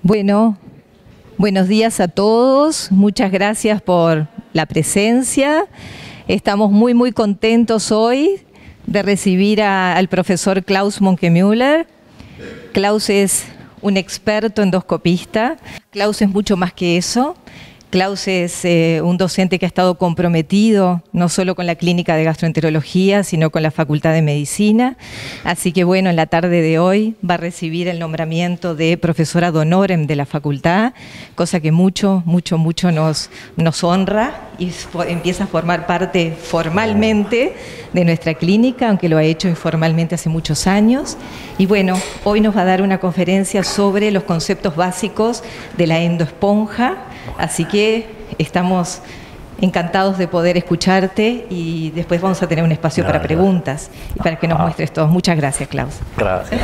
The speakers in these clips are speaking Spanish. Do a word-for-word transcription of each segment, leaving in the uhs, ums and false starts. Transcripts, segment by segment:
Bueno, buenos días a todos. Muchas gracias por la presencia. Estamos muy, muy contentos hoy de recibir a, al profesor Klaus Moncke-Müller. Klaus es un experto endoscopista. Klaus es mucho más que eso. Klaus es eh, un docente que ha estado comprometido no solo con la clínica de gastroenterología, sino con la Facultad de Medicina. Así que bueno, en la tarde de hoy va a recibir el nombramiento de profesor ad honorem de la facultad, cosa que mucho, mucho, mucho nos, nos honra y empieza a formar parte formalmente de nuestra clínica, aunque lo ha hecho informalmente hace muchos años. Y bueno, hoy nos va a dar una conferencia sobre los conceptos básicos de la endoesponja. Así que estamos encantados de poder escucharte y después vamos a tener un espacio gracias. para preguntas y para que nos ah. muestres todos. Muchas gracias, Klaus. Gracias.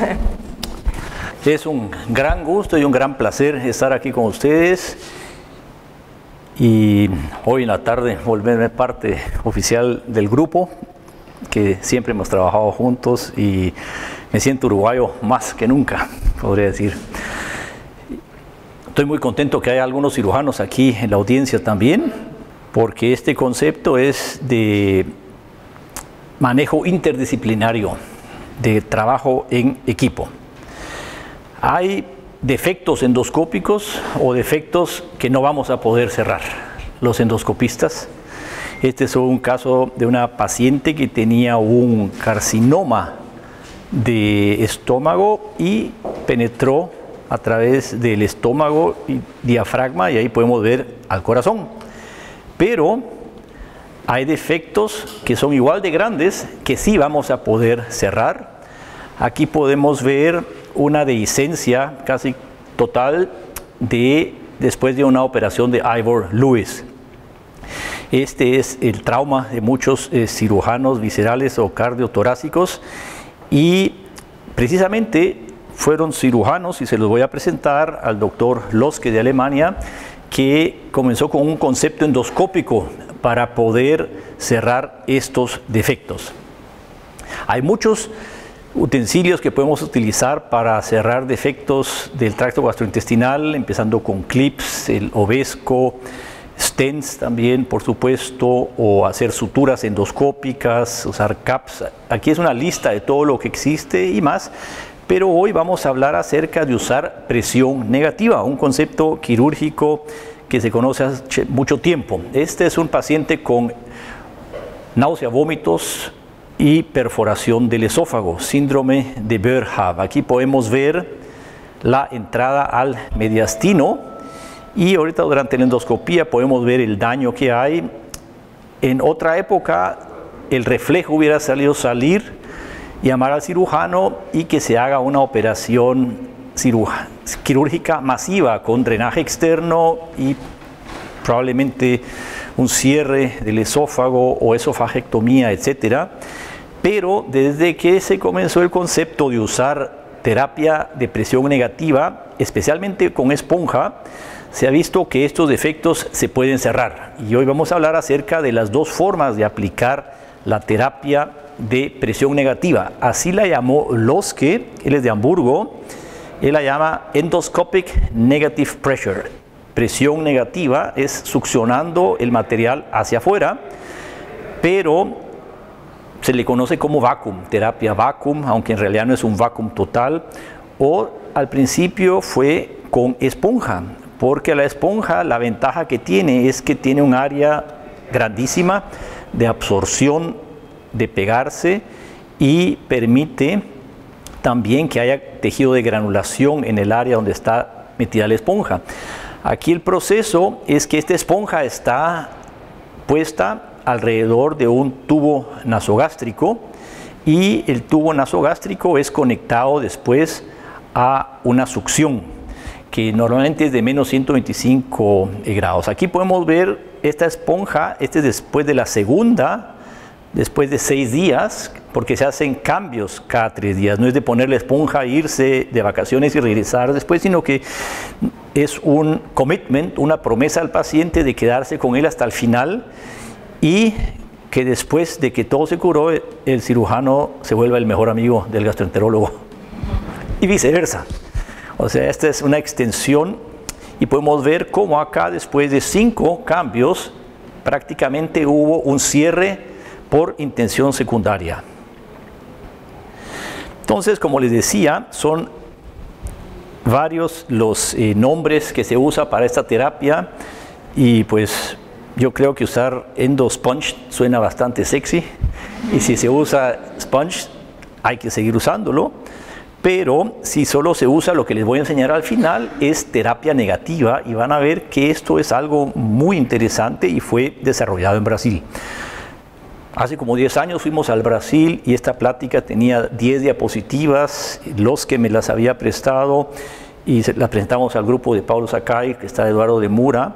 Es un gran gusto y un gran placer estar aquí con ustedes y hoy en la tarde volverme parte oficial del grupo que siempre hemos trabajado juntos y me siento uruguayo más que nunca, podría decir. Estoy muy contento que haya algunos cirujanos aquí en la audiencia también, porque este concepto es de manejo interdisciplinario, de trabajo en equipo. Hay defectos endoscópicos o defectos que no vamos a poder cerrar, los endoscopistas. Este es un caso de una paciente que tenía un carcinoma de estómago y penetró a través del estómago y diafragma y ahí podemos ver al corazón. Pero hay defectos que son igual de grandes que sí vamos a poder cerrar. Aquí podemos ver una dehiscencia casi total de, después de una operación de Ivor Lewis. Este es el trauma de muchos eh, cirujanos viscerales o cardiotorácicos y precisamente fueron cirujanos, y se los voy a presentar al doctor Loske de Alemania, que comenzó con un concepto endoscópico para poder cerrar estos defectos. Hay muchos utensilios que podemos utilizar para cerrar defectos del tracto gastrointestinal, empezando con clips, el Ovesco, stents también, por supuesto, o hacer suturas endoscópicas, usar caps. Aquí es una lista de todo lo que existe y más. Pero hoy vamos a hablar acerca de usar presión negativa, un concepto quirúrgico que se conoce hace mucho tiempo. Este es un paciente con náusea, vómitos y perforación del esófago, síndrome de Boerhaave. Aquí podemos ver la entrada al mediastino y ahorita durante la endoscopía podemos ver el daño que hay. En otra época el reflejo hubiera salido salir, llamar al cirujano y que se haga una operación quirúrgica masiva con drenaje externo y probablemente un cierre del esófago o esofagectomía, etcétera. Pero desde que se comenzó el concepto de usar terapia de presión negativa, especialmente con esponja, se ha visto que estos defectos se pueden cerrar. Y hoy vamos a hablar acerca de las dos formas de aplicar la terapia de presión negativa. Así la llamó Loske, él es de Hamburgo, él la llama endoscopic negative pressure. Presión negativa es succionando el material hacia afuera, pero se le conoce como vacuum, terapia vacuum, aunque en realidad no es un vacuum total, o al principio fue con esponja, porque la esponja, la ventaja que tiene es que tiene un área grandísima de absorción, de pegarse y permite también que haya tejido de granulación en el área donde está metida la esponja. Aquí el proceso es que esta esponja está puesta alrededor de un tubo nasogástrico y el tubo nasogástrico es conectado después a una succión que normalmente es de menos ciento veinticinco grados. Aquí podemos ver esta esponja, este es después de la segunda, después de seis días, porque se hacen cambios cada tres días. No es de poner la esponja, irse de vacaciones y regresar después, sino que es un commitment, una promesa al paciente de quedarse con él hasta el final y que después de que todo se curó, el cirujano se vuelva el mejor amigo del gastroenterólogo y viceversa. O sea, esta es una extensión y podemos ver cómo acá después de cinco cambios prácticamente hubo un cierre por intención secundaria. Entonces, como les decía, son varios los eh, nombres que se usa para esta terapia y pues yo creo que usar EndoSponge suena bastante sexy y si se usa Sponge hay que seguir usándolo, pero si solo se usa lo que les voy a enseñar al final es terapia negativa y van a ver que esto es algo muy interesante y fue desarrollado en Brasil. Hace como diez años fuimos al Brasil y esta plática tenía diez diapositivas, los que me las había prestado, y las presentamos al grupo de Paulo Sakai, que está Eduardo de Mura,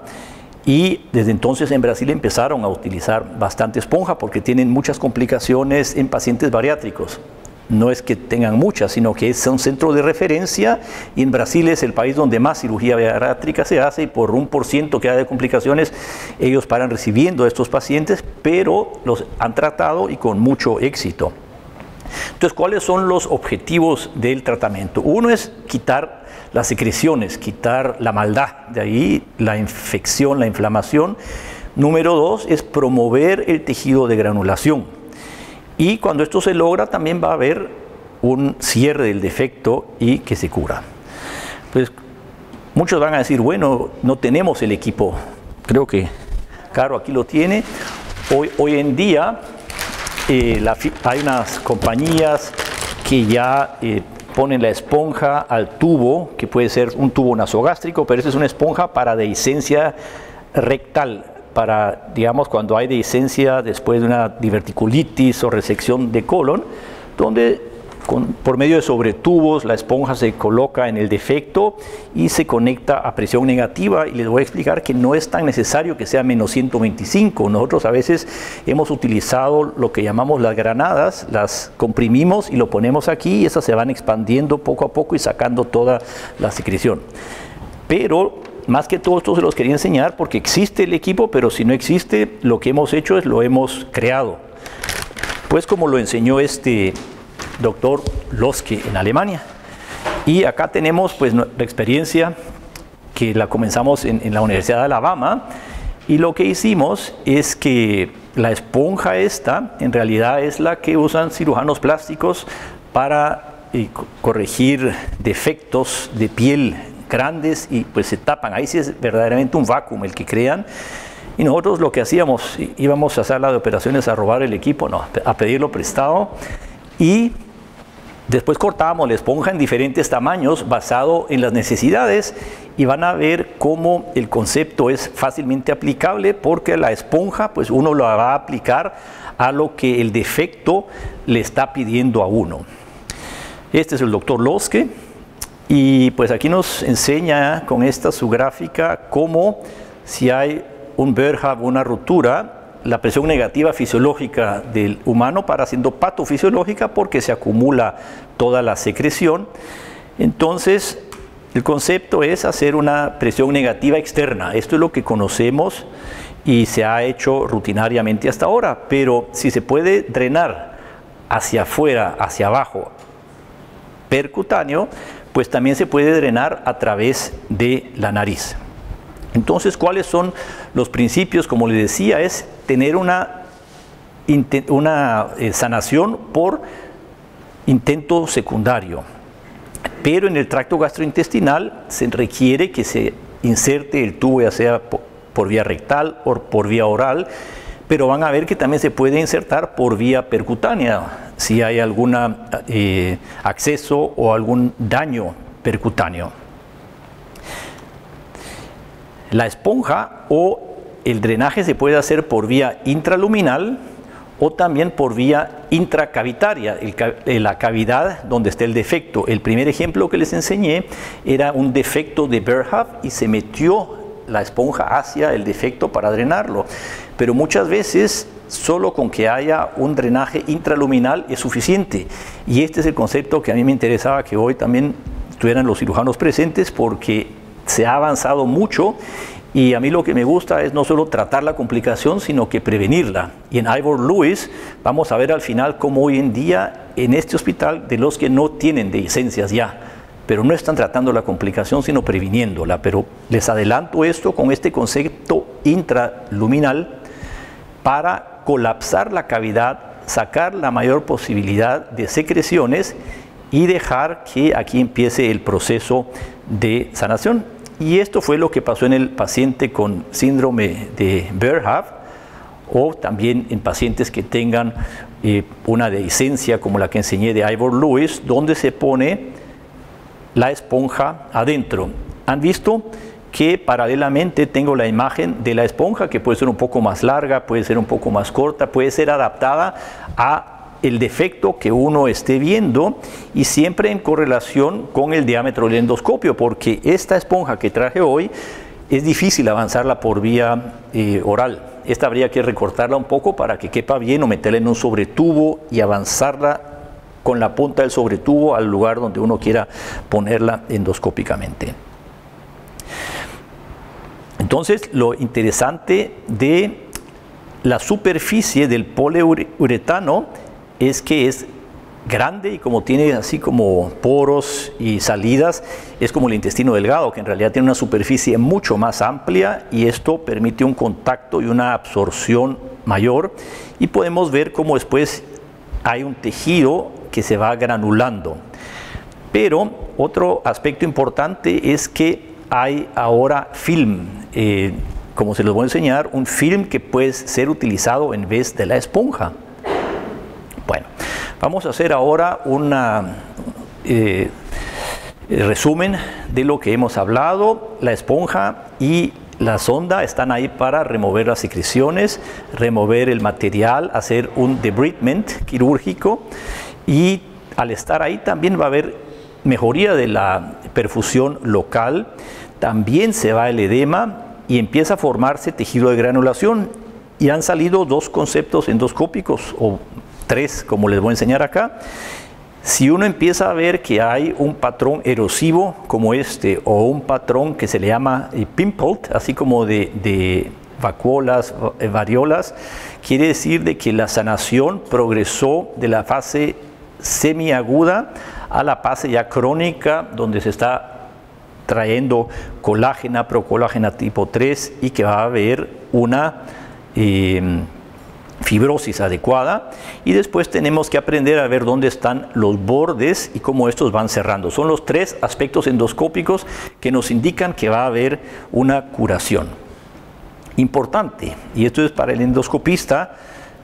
y desde entonces en Brasil empezaron a utilizar bastante esponja porque tienen muchas complicaciones en pacientes bariátricos. No es que tengan muchas, sino que es un centro de referencia y en Brasil es el país donde más cirugía bariátrica se hace y por un por ciento que hay de complicaciones ellos paran recibiendo a estos pacientes, pero los han tratado y con mucho éxito. Entonces, ¿cuáles son los objetivos del tratamiento? Uno es quitar las secreciones, quitar la maldad, de ahí la infección, la inflamación. Número dos es promover el tejido de granulación. Y cuando esto se logra también va a haber un cierre del defecto y que se cura. Pues muchos van a decir, bueno, no tenemos el equipo. Creo que Caro aquí lo tiene. Hoy, hoy en día eh, la, hay unas compañías que ya eh, ponen la esponja al tubo, que puede ser un tubo nasogástrico, pero esa es una esponja para dehiscencia rectal, para, digamos, cuando hay dehiscencia después de una diverticulitis o resección de colon, donde con, por medio de sobretubos la esponja se coloca en el defecto y se conecta a presión negativa, y les voy a explicar que no es tan necesario que sea menos ciento veinticinco. Nosotros a veces hemos utilizado lo que llamamos las granadas, las comprimimos y lo ponemos aquí y esas se van expandiendo poco a poco y sacando toda la secreción. Pero más que todo esto se los quería enseñar porque existe el equipo, pero si no existe, lo que hemos hecho es lo hemos creado. Pues como lo enseñó este doctor Loske en Alemania. Y acá tenemos pues la experiencia que la comenzamos en, en la Universidad de Alabama, y lo que hicimos es que la esponja esta en realidad es la que usan cirujanos plásticos para eh, corregir defectos de piel grandes y pues se tapan. Ahí sí es verdaderamente un vacuum el que crean. Y nosotros lo que hacíamos, íbamos a sala de operaciones a robar el equipo, no, a pedirlo prestado, y después cortábamos la esponja en diferentes tamaños basado en las necesidades, y van a ver cómo el concepto es fácilmente aplicable porque la esponja pues uno lo va a aplicar a lo que el defecto le está pidiendo a uno. Este es el doctor Loske. Y pues aquí nos enseña con esta su gráfica cómo si hay un Burhab, una rotura, la presión negativa fisiológica del humano para siendo patofisiológica porque se acumula toda la secreción. Entonces el concepto es hacer una presión negativa externa. Esto es lo que conocemos y se ha hecho rutinariamente hasta ahora, pero si se puede drenar hacia afuera, hacia abajo, percutáneo, pues también se puede drenar a través de la nariz. Entonces, ¿cuáles son los principios? Como les decía, es tener una, una eh, sanación por intento secundario. Pero en el tracto gastrointestinal se requiere que se inserte el tubo, ya sea por, por vía rectal o por vía oral, pero van a ver que también se puede insertar por vía percutánea si hay algún eh, acceso o algún daño percutáneo. La esponja o el drenaje se puede hacer por vía intraluminal o también por vía intracavitaria, el, la cavidad donde está el defecto. El primer ejemplo que les enseñé era un defecto de Burhab y se metió la esponja hacia el defecto para drenarlo, pero muchas veces solo con que haya un drenaje intraluminal es suficiente, y este es el concepto que a mí me interesaba que hoy también estuvieran los cirujanos presentes porque se ha avanzado mucho, y a mí lo que me gusta es no solo tratar la complicación sino que prevenirla. Y en Ivor Lewis vamos a ver al final cómo hoy en día en este hospital, de los que no tienen dehiscencias ya, pero no están tratando la complicación, sino previniéndola. Pero les adelanto esto con este concepto intraluminal para colapsar la cavidad, sacar la mayor posibilidad de secreciones y dejar que aquí empiece el proceso de sanación. Y esto fue lo que pasó en el paciente con síndrome de Boerhaave, o también en pacientes que tengan eh, una dehiscencia como la que enseñé de Ivor Lewis, donde se pone la esponja adentro. ¿Han visto que paralelamente tengo la imagen de la esponja, que puede ser un poco más larga, puede ser un poco más corta, puede ser adaptada a el defecto que uno esté viendo, y siempre en correlación con el diámetro del endoscopio, porque esta esponja que traje hoy es difícil avanzarla por vía eh, oral. Esta habría que recortarla un poco para que quepa bien, o meterla en un sobretubo y avanzarla con la punta del sobretubo al lugar donde uno quiera ponerla endoscópicamente. Entonces, lo interesante de la superficie del poliuretano es que es grande, y como tiene así como poros y salidas, es como el intestino delgado, que en realidad tiene una superficie mucho más amplia, y esto permite un contacto y una absorción mayor, y podemos ver cómo después hay un tejido que se va granulando. Pero otro aspecto importante es que hay ahora film, eh, como se los voy a enseñar, un film que puede ser utilizado en vez de la esponja. Bueno, vamos a hacer ahora un eh, resumen de lo que hemos hablado. La esponja y la sonda están ahí para remover las secreciones, remover el material, hacer un debridement quirúrgico, y al estar ahí también va a haber mejoría de la perfusión local, también se va el edema y empieza a formarse tejido de granulación, y han salido dos conceptos endoscópicos, o tres, como les voy a enseñar acá. Si uno empieza a ver que hay un patrón erosivo como este, o un patrón que se le llama pimpled, así como de, de vacuolas, variolas, quiere decir de que la sanación progresó de la fase semiaguda a la fase ya crónica, donde se está trayendo colágena, procolágena tipo tres, y que va a haber una eh, fibrosis adecuada. Y después tenemos que aprender a ver dónde están los bordes y cómo estos van cerrando. Son los tres aspectos endoscópicos que nos indican que va a haber una curación. Importante, y esto es para el endoscopista,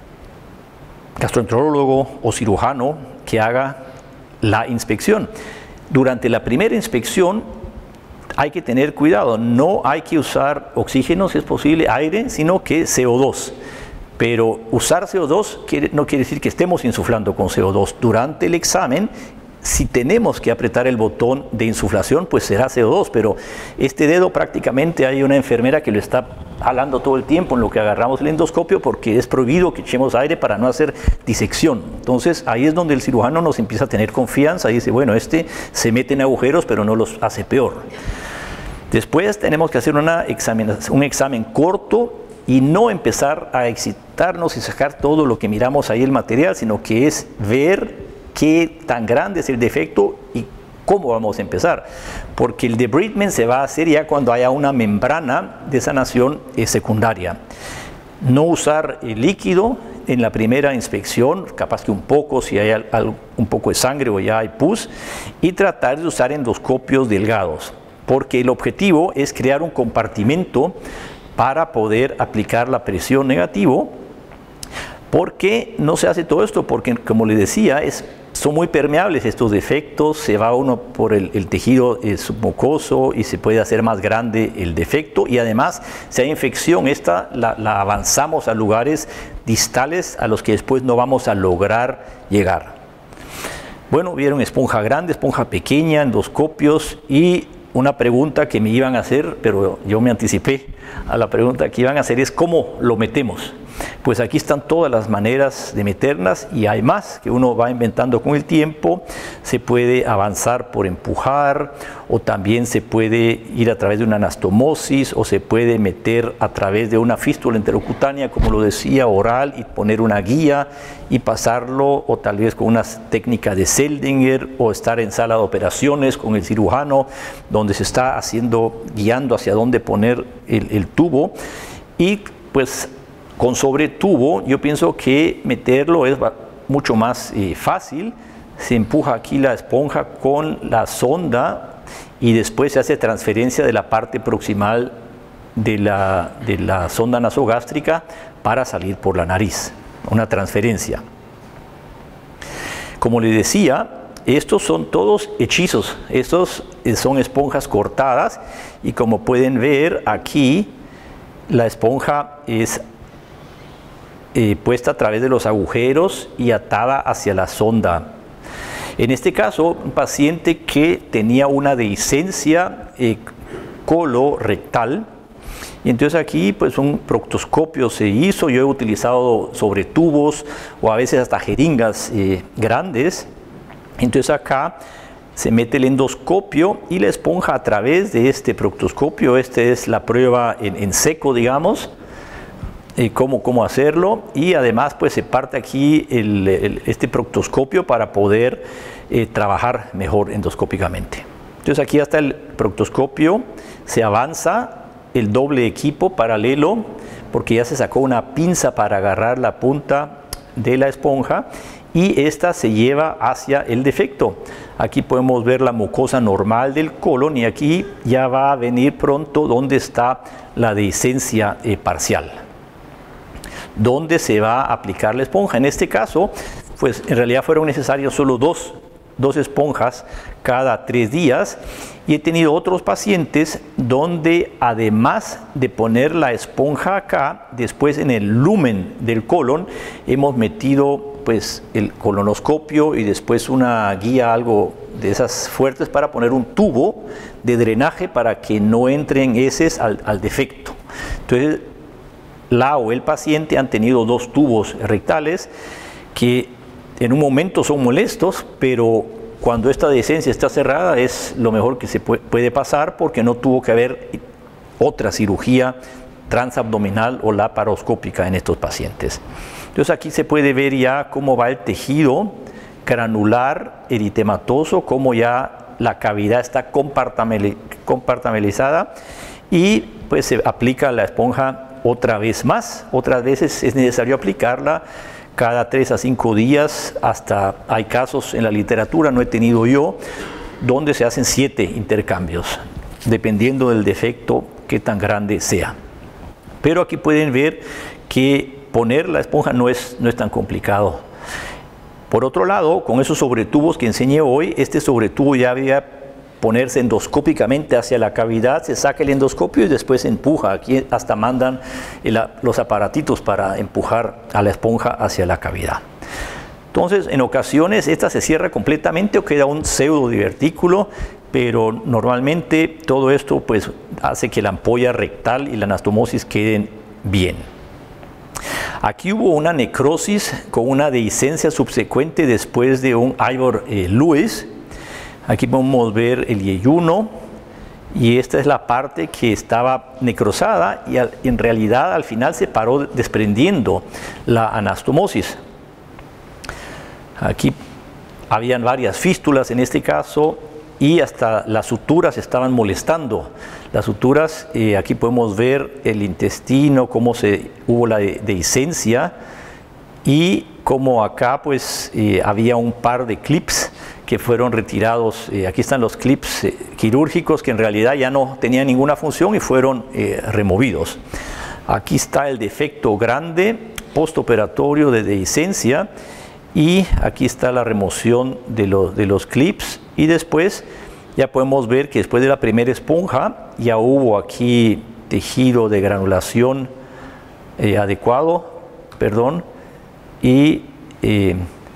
gastroenterólogo o cirujano que haga la inspección. Durante la primera inspección hay que tener cuidado, no hay que usar oxígeno, si es posible, aire, sino que C O dos. Pero usar C O dos quiere, no quiere decir que estemos insuflando con C O dos. Durante el examen, si tenemos que apretar el botón de insuflación, pues será C O dos, pero este dedo prácticamente hay una enfermera que lo está jalando todo el tiempo en lo que agarramos el endoscopio, porque es prohibido que echemos aire para no hacer disección. Entonces ahí es donde el cirujano nos empieza a tener confianza y dice, bueno, este se mete en agujeros pero no los hace peor. Después tenemos que hacer una examen, un examen corto, y no empezar a excitarnos y sacar todo lo que miramos ahí el material, sino que es ver qué tan grande es el defecto y cómo vamos a empezar, porque el debridement se va a hacer ya cuando haya una membrana de sanación eh, secundaria. No usar el líquido en la primera inspección, capaz que un poco, si hay algo, un poco de sangre o ya hay pus, y tratar de usar endoscopios delgados, porque el objetivo es crear un compartimento para poder aplicar la presión negativo. ¿Por qué no se hace todo esto? Porque, como les decía, es, son muy permeables estos defectos, se va uno por el, el tejido eh, submucoso y se puede hacer más grande el defecto, y además, si hay infección, esta la, la avanzamos a lugares distales a los que después no vamos a lograr llegar. Bueno, vieron esponja grande, esponja pequeña, endoscopios, y una pregunta que me iban a hacer, pero yo me anticipé a la pregunta que iban a hacer, es cómo lo metemos. Pues aquí están todas las maneras de meterlas y hay más que uno va inventando con el tiempo. Se puede avanzar por empujar o también se puede ir a través de una anastomosis o se puede meter a través de una fístula enterocutánea, como lo decía, oral, y poner una guía y pasarlo, o tal vez con una técnica de Seldinger, o estar en sala de operaciones con el cirujano donde se está haciendo, guiando hacia dónde poner el, el tubo. Y pues con sobretubo yo pienso que meterlo es mucho más eh, fácil. Se empuja aquí la esponja con la sonda y después se hace transferencia de la parte proximal de la, de la sonda nasogástrica para salir por la nariz. Una transferencia. Como les decía, estos son todos hechizos. Estos son esponjas cortadas y como pueden ver aquí, la esponja es eh, puesta a través de los agujeros y atada hacia la sonda. En este caso, un paciente que tenía una dehiscencia eh, colorectal, y entonces aquí pues un proctoscopio se hizo. Yo he utilizado sobre tubos o a veces hasta jeringas eh, grandes. Entonces acá se mete el endoscopio y la esponja a través de este proctoscopio. Esta es la prueba en, en seco, digamos, eh, cómo, cómo hacerlo, y además pues se parte aquí el, el, este proctoscopio para poder eh, trabajar mejor endoscópicamente. Entonces aquí hasta el proctoscopio se avanza el doble equipo paralelo, porque ya se sacó una pinza para agarrar la punta de la esponja y esta se lleva hacia el defecto. Aquí podemos ver la mucosa normal del colon y aquí ya va a venir pronto donde está la dehiscencia eh, parcial, donde se va a aplicar la esponja. En este caso, pues en realidad fueron necesarios solo dos, dos esponjas cada tres días, y he tenido otros pacientes donde además de poner la esponja acá, después en el lumen del colon hemos metido pues el colonoscopio y después una guía algo de esas fuertes para poner un tubo de drenaje para que no entren heces al, al defecto. Entonces la o el paciente han tenido dos tubos rectales que en un momento son molestos, pero cuando esta dehiscencia está cerrada es lo mejor que se puede pasar, porque no tuvo que haber otra cirugía transabdominal o laparoscópica en estos pacientes. Entonces aquí se puede ver ya cómo va el tejido granular eritematoso, cómo ya la cavidad está compartimentalizada y pues se aplica la esponja otra vez más. Otras veces es necesario aplicarla cada tres a cinco días, hasta hay casos en la literatura, no he tenido yo, donde se hacen siete intercambios, dependiendo del defecto que tan grande sea. Pero aquí pueden ver que poner la esponja no es, no es tan complicado. Por otro lado, con esos sobretubos que enseñé hoy, este sobretubo ya había ponerse endoscópicamente hacia la cavidad, se saca el endoscopio y después se empuja. Aquí hasta mandan el, los aparatitos para empujar a la esponja hacia la cavidad. Entonces, en ocasiones esta se cierra completamente o queda un pseudo divertículo, pero normalmente todo esto pues hace que la ampolla rectal y la anastomosis queden bien. Aquí hubo una necrosis con una dehiscencia subsecuente después de un Ivor eh, Lewis. Aquí podemos ver el yeyuno y esta es la parte que estaba necrosada y al, en realidad al final se paró desprendiendo la anastomosis. Aquí habían varias fístulas en este caso y hasta las suturas estaban molestando. Las suturas, eh, aquí podemos ver el intestino, cómo se, hubo la dehiscencia y cómo acá pues eh, había un par de clips que fueron retirados. Eh, aquí están los clips eh, quirúrgicos que en realidad ya no tenían ninguna función y fueron eh, removidos. Aquí está el defecto grande postoperatorio de dehiscencia y aquí está la remoción de, lo, de los clips y después ya podemos ver que después de la primera esponja ya hubo aquí tejido de granulación eh, adecuado, perdón, y eh,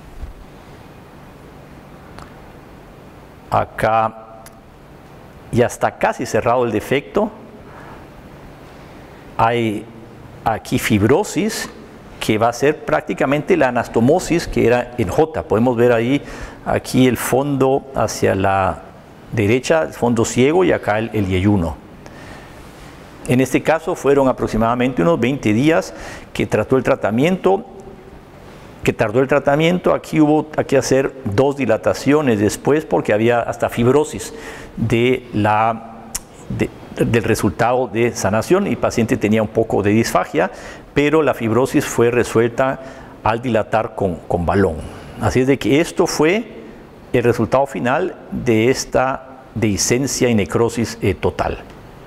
acá ya está casi cerrado el defecto. Hay aquí fibrosis que va a ser prácticamente la anastomosis que era en J. Podemos ver ahí, aquí el fondo hacia la derecha, el fondo ciego, y acá el, el yeyuno. En este caso fueron aproximadamente unos veinte días que trató el tratamiento, que tardó el tratamiento. Aquí hubo que hacer dos dilataciones después porque había hasta fibrosis de la, de, del resultado de sanación, y el paciente tenía un poco de disfagia, pero la fibrosis fue resuelta al dilatar con, con balón. Así es de que esto fue el resultado final de esta dehiscencia y necrosis eh, total.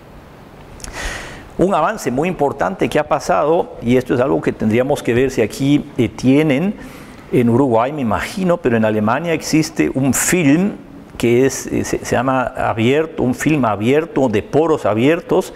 Un avance muy importante que ha pasado, y esto es algo que tendríamos que ver si aquí eh, tienen, en Uruguay me imagino, pero en Alemania existe un film que es, eh, se, se llama abierto, un film abierto de poros abiertos,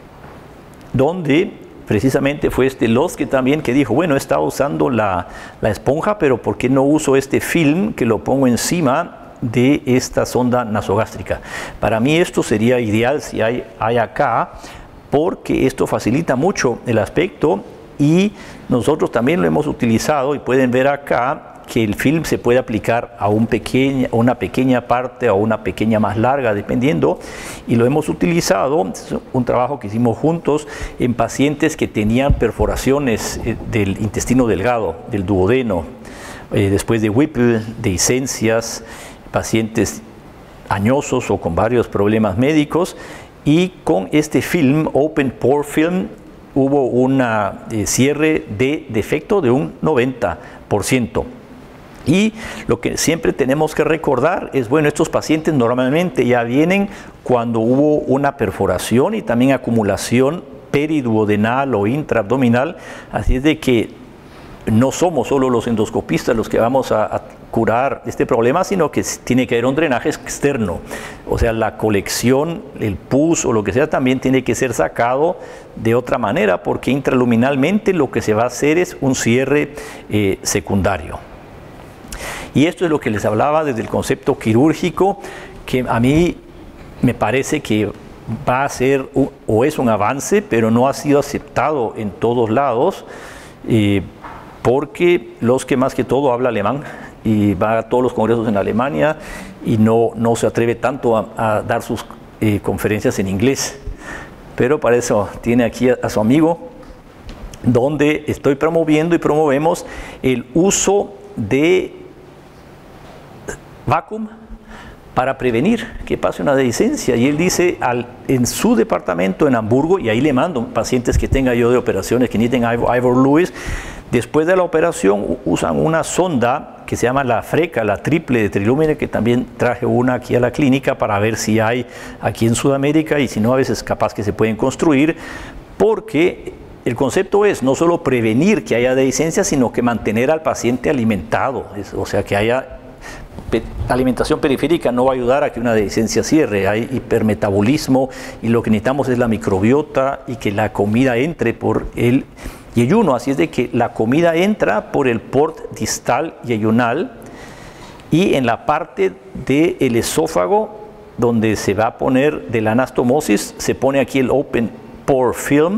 donde precisamente fue este Loss que también que dijo, bueno, estaba usando la, la esponja, pero ¿por qué no uso este film que lo pongo encima de esta sonda nasogástrica? Para mí esto sería ideal si hay, hay acá, porque esto facilita mucho el aspecto, y nosotros también lo hemos utilizado, y pueden ver acá que el film se puede aplicar a, un pequeña, a una pequeña parte o una pequeña más larga, dependiendo, y lo hemos utilizado, es un trabajo que hicimos juntos en pacientes que tenían perforaciones del intestino delgado, del duodeno, eh, después de Whipple, dehiscencias, pacientes añosos o con varios problemas médicos, y con este film, Open Pore Film, hubo un eh, cierre de defecto de un noventa por ciento. Y lo que siempre tenemos que recordar es, bueno, estos pacientes normalmente ya vienen cuando hubo una perforación y también acumulación periduodenal o intraabdominal, así es de que no somos solo los endoscopistas los que vamos a, a curar este problema, sino que tiene que haber un drenaje externo, o sea, la colección, el pus o lo que sea también tiene que ser sacado de otra manera, porque intraluminalmente lo que se va a hacer es un cierre eh, secundario. Y esto es lo que les hablaba desde el concepto quirúrgico, que a mí me parece que va a ser un, o es un avance, pero no ha sido aceptado en todos lados, eh, porque los que más que todo habla alemán y va a todos los congresos en Alemania y no, no se atreve tanto a, a dar sus eh, conferencias en inglés. Pero para eso tiene aquí a, a su amigo, donde estoy promoviendo y promovemos el uso de vacuum para prevenir que pase una dehiscencia. Y él dice, al, en su departamento en Hamburgo, y ahí le mando pacientes que tenga yo de operaciones que necesiten Ivor Lewis, después de la operación usan una sonda que se llama la FRECA, la triple de trilúmine, que también traje una aquí a la clínica para ver si hay aquí en Sudamérica, y si no, a veces capaz que se pueden construir, porque el concepto es no solo prevenir que haya dehiscencia, sino que mantener al paciente alimentado, es, o sea, que haya alimentación periférica no va a ayudar a que una dehiscencia cierre. Hay hipermetabolismo y lo que necesitamos es la microbiota y que la comida entre por el yeyuno. Así es de que la comida entra por el port distal yeyunal, y en la parte del esófago donde se va a poner de la anastomosis se pone aquí el Open Pore Film,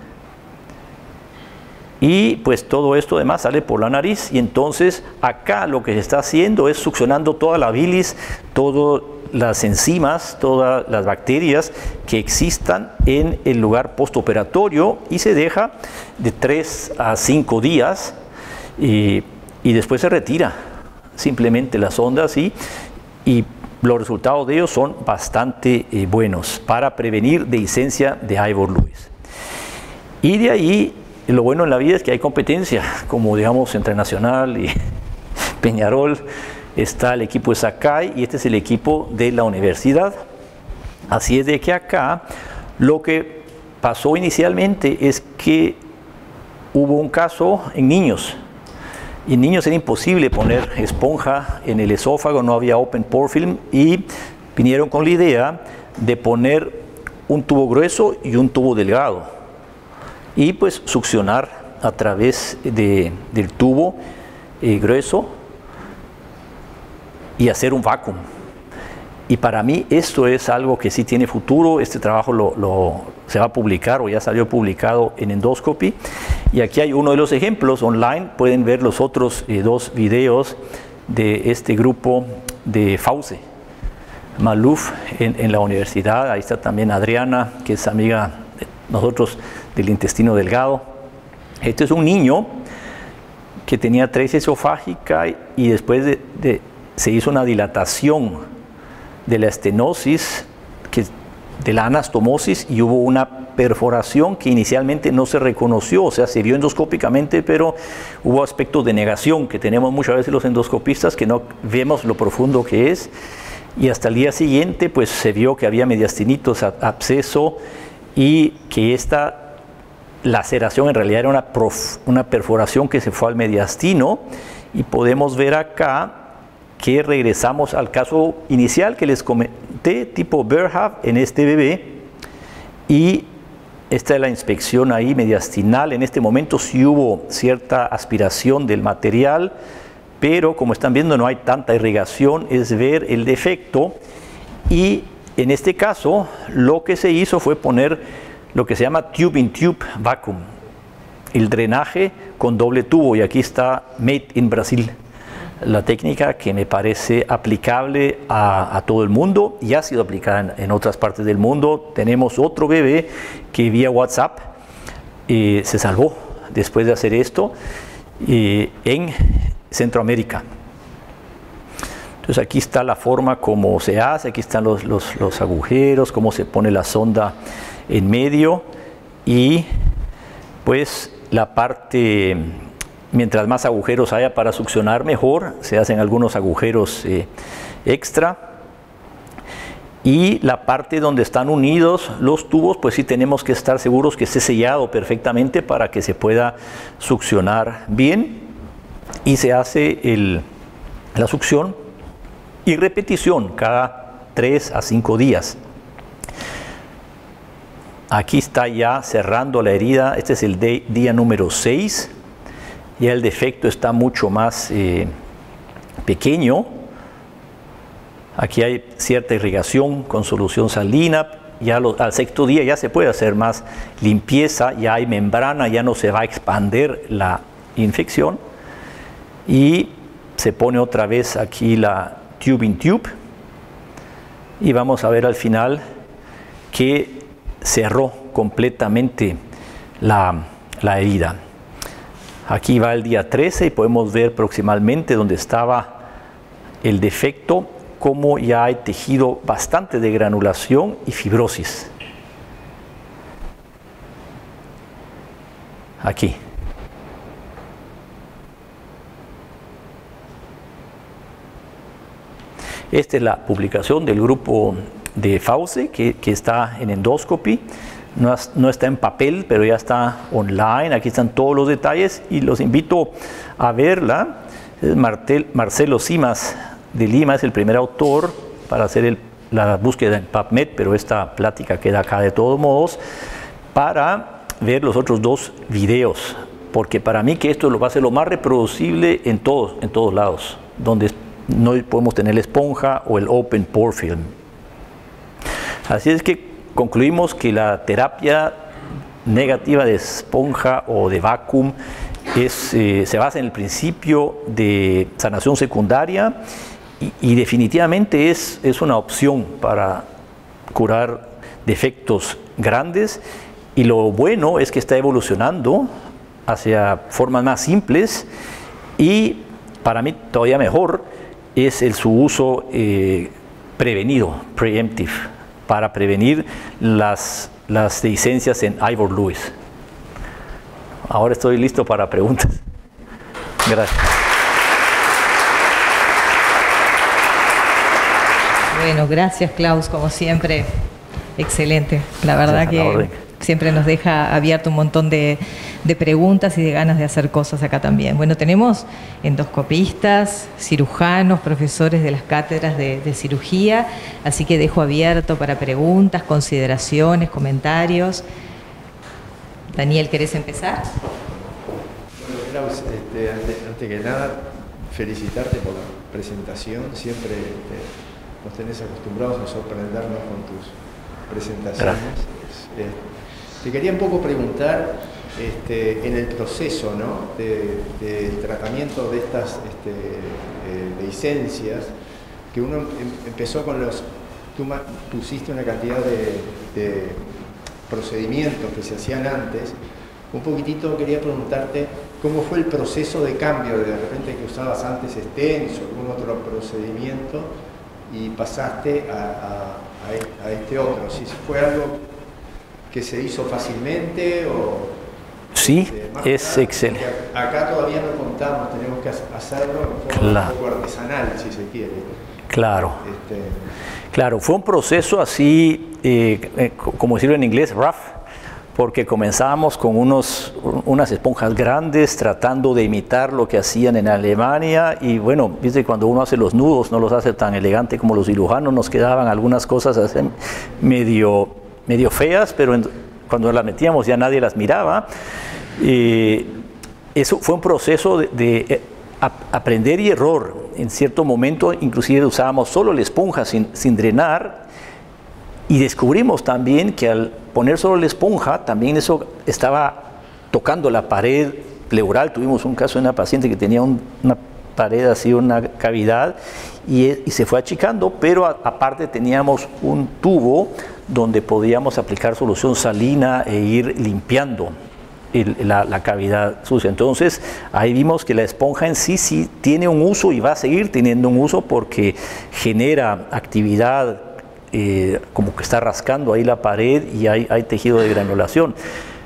y pues todo esto además sale por la nariz, y entonces acá lo que se está haciendo es succionando toda la bilis, todas las enzimas, todas las bacterias que existan en el lugar postoperatorio, y se deja de tres a cinco días y, y después se retira simplemente la sonda así, y los resultados de ellos son bastante eh, buenos para prevenir dehiscencia de Ivor Lewis. Y de ahí, lo bueno en la vida es que hay competencia, como digamos entre Nacional y Peñarol, está el equipo de Sakai y este es el equipo de la universidad. Así es de que acá lo que pasó inicialmente es que hubo un caso en niños, y en niños era imposible poner esponja en el esófago, no había Open Pore Film, y vinieron con la idea de poner un tubo grueso y un tubo delgado, y pues succionar a través de, del tubo eh, grueso y hacer un vacuum. Y para mí esto es algo que sí tiene futuro. Este trabajo lo, lo, se va a publicar o ya salió publicado en Endoscopy. Y aquí hay uno de los ejemplos online. Pueden ver los otros eh, dos videos de este grupo de Fauce, Maluf en, en la universidad. Ahí está también Adriana, que es amiga de nosotros del intestino delgado. Este es un niño que tenía atresia esofágica y después de, de, se hizo una dilatación de la estenosis, que, de la anastomosis, y hubo una perforación que inicialmente no se reconoció, o sea, se vio endoscópicamente, pero hubo aspectos de negación que tenemos muchas veces los endoscopistas, que no vemos lo profundo que es, y hasta el día siguiente pues se vio que había mediastinitos, absceso, y que esta laceración en realidad era una, prof, una perforación que se fue al mediastino, y podemos ver acá que regresamos al caso inicial que les comenté, tipo Berhab en este bebé, y esta es la inspección ahí mediastinal. En este momento sí hubo cierta aspiración del material, pero como están viendo no hay tanta irrigación, es ver el defecto, y en este caso lo que se hizo fue poner lo que se llama tube-in-tube vacuum, el drenaje con doble tubo, y aquí está Made in Brasil. La técnica que me parece aplicable a, a todo el mundo y ha sido aplicada en, en otras partes del mundo. Tenemos otro bebé que vía WhatsApp eh, se salvó después de hacer esto eh, en Centroamérica. Entonces aquí está la forma como se hace, aquí están los, los, los agujeros, cómo se pone la sonda en medio, y pues la parte... Mientras más agujeros haya para succionar, mejor. Se hacen algunos agujeros eh, extra. Y la parte donde están unidos los tubos, pues sí tenemos que estar seguros que esté sellado perfectamente para que se pueda succionar bien. Y se hace el, la succión y repetición cada tres a cinco días. Aquí está ya cerrando la herida. Este es el de, día número seis. Ya el defecto está mucho más eh, pequeño. Aquí hay cierta irrigación con solución salina. Ya lo, al sexto día ya se puede hacer más limpieza, ya hay membrana, ya no se va a expandir la infección. Y se pone otra vez aquí la tube-in-tube. Y vamos a ver al final que cerró completamente la, la herida. Aquí va el día trece y podemos ver proximalmente donde estaba el defecto, como ya hay tejido bastante de granulación y fibrosis. Aquí. Esta es la publicación del grupo de Fauce que, que está en Endoscopy. No, no está en papel, pero ya está online. Aquí están todos los detalles y los invito a verla. Es Martel, Marcelo Simas de Lima, es el primer autor para hacer el, la búsqueda en PubMed, pero esta plática queda acá de todos modos, para ver los otros dos videos, porque para mí que esto lo va a ser lo más reproducible en todos, en todos lados, donde no podemos tener la esponja o el open pore film. Así es que concluimos que la terapia negativa de esponja o de vacuum es, eh, se basa en el principio de sanación secundaria y, y definitivamente es, es una opción para curar defectos grandes, y lo bueno es que está evolucionando hacia formas más simples, y para mí todavía mejor es el, su uso eh, prevenido, preemptive, para prevenir las, las dehiscencias en Ivor Lewis. Ahora estoy listo para preguntas. Gracias. Bueno, gracias Klaus, como siempre, excelente. La verdad que siempre nos deja abierto un montón de, de preguntas y de ganas de hacer cosas acá también. Bueno, tenemos endoscopistas, cirujanos, profesores de las cátedras de, de cirugía, así que dejo abierto para preguntas, consideraciones, comentarios. Daniel, ¿querés empezar? Bueno, Klaus, este, antes, antes que nada, felicitarte por la presentación. Siempre este, nos tenés acostumbrados a sorprendernos con tus presentaciones. Eh, te quería un poco preguntar, este, en el proceso, ¿no?, de, de tratamiento de estas este, eh, licencias, que uno em, empezó con los... Tú pusiste una cantidad de, de procedimientos que se hacían antes. Un poquitito quería preguntarte cómo fue el proceso de cambio, de repente que usabas antes Stens o algún otro procedimiento y pasaste a, a, a este otro. Si fue algo que se hizo fácilmente o... Sí, es tarde, excelente. Acá todavía no contamos, tenemos que hacerlo de forma claro. un poco artesanal, si se quiere. Claro. Este... Claro, fue un proceso así, eh, eh, como decirlo en inglés, rough, porque comenzábamos con unos, unas esponjas grandes tratando de imitar lo que hacían en Alemania y bueno, viste, cuando uno hace los nudos no los hace tan elegante como los cirujanos, nos quedaban algunas cosas así medio, medio feas, pero en, cuando las metíamos ya nadie las miraba. Eh, eso fue un proceso de, de a, aprender y error. En cierto momento inclusive usábamos solo la esponja sin, sin drenar y descubrimos también que al poner solo la esponja también eso estaba tocando la pared pleural. Tuvimos un caso de una paciente que tenía un, una pared así, una cavidad y, y se fue achicando, pero a, aparte teníamos un tubo donde podíamos aplicar solución salina e ir limpiando el, la, la cavidad sucia. Entonces ahí vimos que la esponja en sí sí tiene un uso y va a seguir teniendo un uso porque genera actividad, eh, como que está rascando ahí la pared y hay, hay tejido de granulación.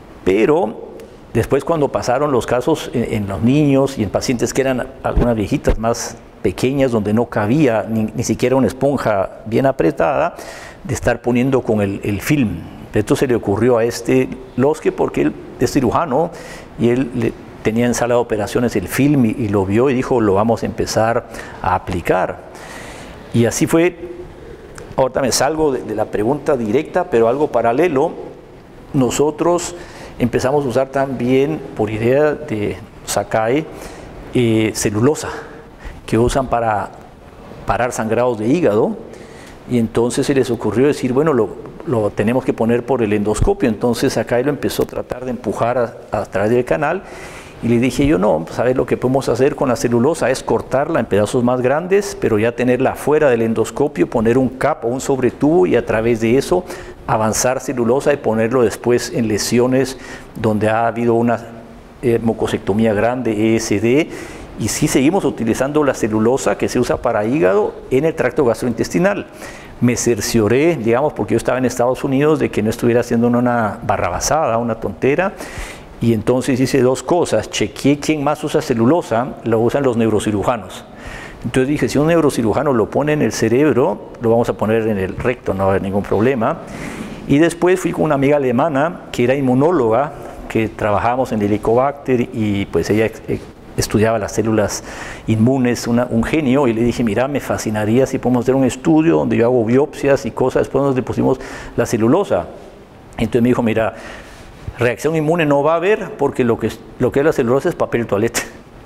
Pero después cuando pasaron los casos en, en los niños y en pacientes que eran algunas viejitas más pequeñas donde no cabía ni, ni siquiera una esponja bien apretada, de estar poniendo con el, el film. Esto se le ocurrió a este Loske porque él es cirujano y él le, tenía en sala de operaciones el film y, y lo vio y dijo, lo vamos a empezar a aplicar. Y así fue. Ahorita me salgo de, de la pregunta directa, pero algo paralelo. Nosotros empezamos a usar también, por idea de Sakai, eh, celulosa, que usan para parar sangrados de hígado. Y entonces se les ocurrió decir, bueno, lo, lo tenemos que poner por el endoscopio. Entonces acá él lo empezó a tratar de empujar a, a través del canal. Y le dije yo, no, ¿sabes lo que podemos hacer con la celulosa? Es cortarla en pedazos más grandes, pero ya tenerla fuera del endoscopio, poner un cap o un sobretubo y a través de eso avanzar celulosa y ponerlo después en lesiones donde ha habido una eh, mucosectomía grande, E S D. Y sí seguimos utilizando la celulosa que se usa para hígado en el tracto gastrointestinal. Me cercioré, digamos, porque yo estaba en Estados Unidos, de que no estuviera haciendo una barrabasada, una tontera. Y entonces hice dos cosas. Chequeé quién más usa celulosa, lo usan los neurocirujanos. Entonces dije, si un neurocirujano lo pone en el cerebro, lo vamos a poner en el recto, no va a haber ningún problema. Y después fui con una amiga alemana que era inmunóloga, que trabajábamos en Helicobacter y pues ella estudiaba las células inmunes, una, un genio, y le dije, mira, me fascinaría si podemos hacer un estudio donde yo hago biopsias y cosas, después nos le pusimos la celulosa. Entonces me dijo, mira, reacción inmune no va a haber porque lo que es, lo que es la celulosa es papel toalete,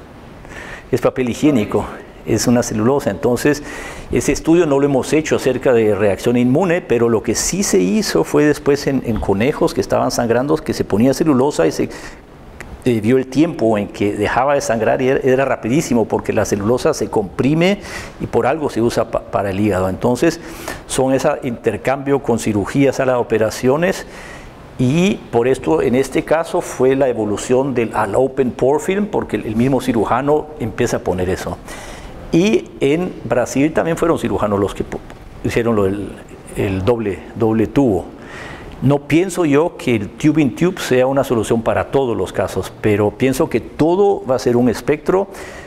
es papel higiénico, es una celulosa. Entonces ese estudio no lo hemos hecho acerca de reacción inmune, pero lo que sí se hizo fue después en, en conejos que estaban sangrando, que se ponía celulosa y se Eh, vio el tiempo en que dejaba de sangrar y era, era rapidísimo porque la celulosa se comprime y por algo se usa pa, para el hígado. Entonces son ese intercambio con cirugías a las operaciones y por esto en este caso fue la evolución del al open pore film porque el, el mismo cirujano empieza a poner eso. Y en Brasil también fueron cirujanos los que hicieron lo del, el doble, doble tubo. No pienso yo que el tube in tube sea una solución para todos los casos, pero pienso que todo va a ser un espectro.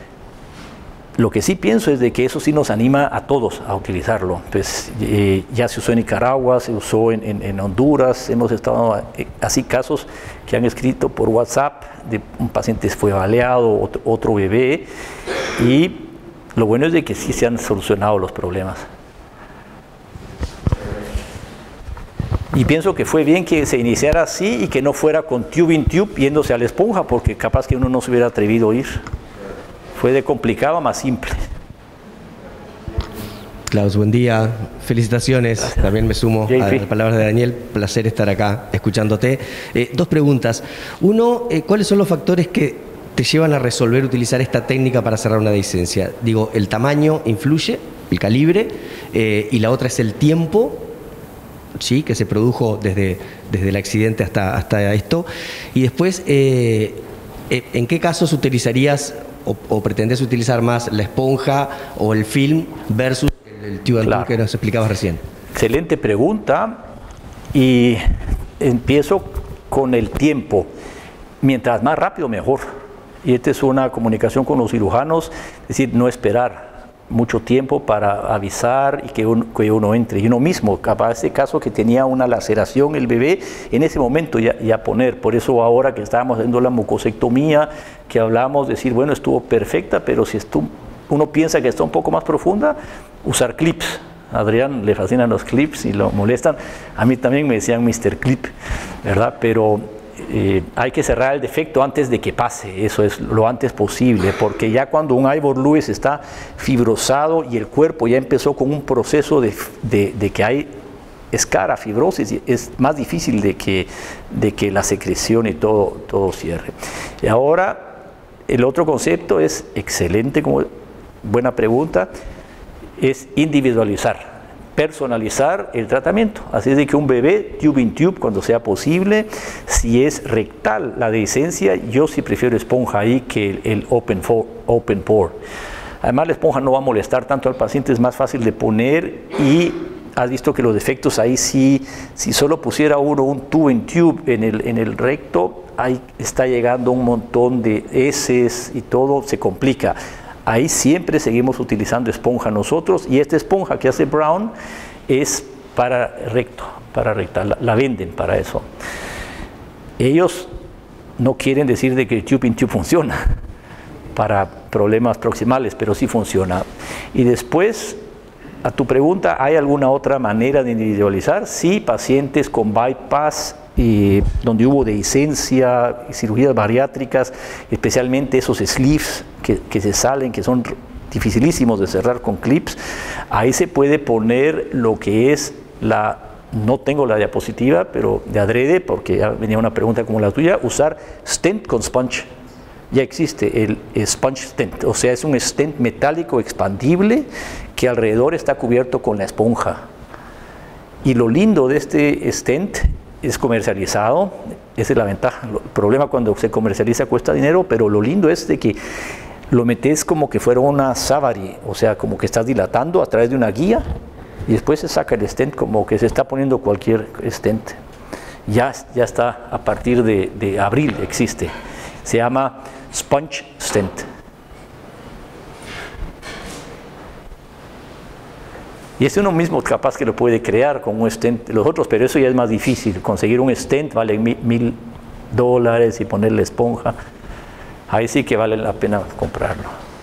Lo que sí pienso es de que eso sí nos anima a todos a utilizarlo. Pues, eh, ya se usó en Nicaragua, se usó en, en, en Honduras, hemos estado eh, así casos que han escrito por WhatsApp de un paciente fue baleado, otro, otro bebé, y lo bueno es de que sí se han solucionado los problemas. Y pienso que fue bien que se iniciara así y que no fuera con tube in tube yéndose a la esponja, porque capaz que uno no se hubiera atrevido a ir. Fue de complicado a más simple. Klaus, buen día. Felicitaciones. Gracias. También me sumo a las palabras de Daniel. Placer estar acá escuchándote. Eh, dos preguntas. Uno, eh, ¿cuáles son los factores que te llevan a resolver utilizar esta técnica para cerrar una dehiscencia? Digo, ¿el tamaño influye? ¿El calibre? Eh, y la otra es el tiempo, ¿sí?, que se produjo desde, desde el accidente hasta, hasta esto. Y después, eh, ¿en qué casos utilizarías o, o pretendés utilizar más la esponja o el film versus el tube and tube que nos explicabas recién? Excelente pregunta, y empiezo con el tiempo. Mientras más rápido, mejor. Y esta es una comunicación con los cirujanos, es decir, no esperar mucho tiempo para avisar y que uno, que uno entre. Y uno mismo, capaz de este caso que tenía una laceración el bebé, en ese momento ya, ya poner. Por eso ahora que estábamos haciendo la mucosectomía, que hablamos, decir, bueno, estuvo perfecta, pero si estuvo, uno piensa que está un poco más profunda, usar clips. A Adrián le fascinan los clips y lo molestan. A mí también me decían mister Clip, ¿verdad? Pero Eh, hay que cerrar el defecto antes de que pase, eso es lo antes posible, porque ya cuando un Ivor Lewis está fibrosado y el cuerpo ya empezó con un proceso de, de, de que hay escara, fibrosis, es más difícil de que, de que la secreción y todo, todo cierre. Y ahora, el otro concepto es excelente, como buena pregunta, es individualizar, personalizar el tratamiento. Así es de que un bebé, tube in tube, cuando sea posible. Si es rectal la dehiscencia, yo sí prefiero esponja ahí que el, el open, for, open pore. Además, la esponja no va a molestar tanto al paciente, es más fácil de poner, y has visto que los defectos ahí sí, si solo pusiera uno un tube in tube en el, en el recto, ahí está llegando un montón de heces y todo se complica. Ahí siempre seguimos utilizando esponja nosotros, y esta esponja que hace Brown es para recto, para rectal, la, la venden para eso. Ellos no quieren decir de que el tube in tube funciona para problemas proximales, pero sí funciona. Y después, a tu pregunta, ¿hay alguna otra manera de individualizar? Sí, pacientes con bypass, y donde hubo dehiscencia, cirugías bariátricas, especialmente esos sleeves que, que se salen, que son dificilísimos de cerrar con clips. Ahí se puede poner lo que es la, no tengo la diapositiva, pero de adrede, porque ya venía una pregunta como la tuya, usar stent con sponge. Ya existe el sponge stent, o sea, es un stent metálico expandible que alrededor está cubierto con la esponja. Y lo lindo de este stent es comercializado, esa es la ventaja. El problema cuando se comercializa cuesta dinero, pero lo lindo es de que lo metes como que fuera una Savary, o sea, como que estás dilatando a través de una guía, y después se saca el stent como que se está poniendo cualquier stent. Ya, ya está, a partir de, de abril existe. Se llama Sponge Stent. Y es uno mismo capaz que lo puede crear con un stent, los otros, pero eso ya es más difícil. Conseguir un stent vale mil, mil dólares y ponerle esponja. Ahí sí que vale la pena comprarlo.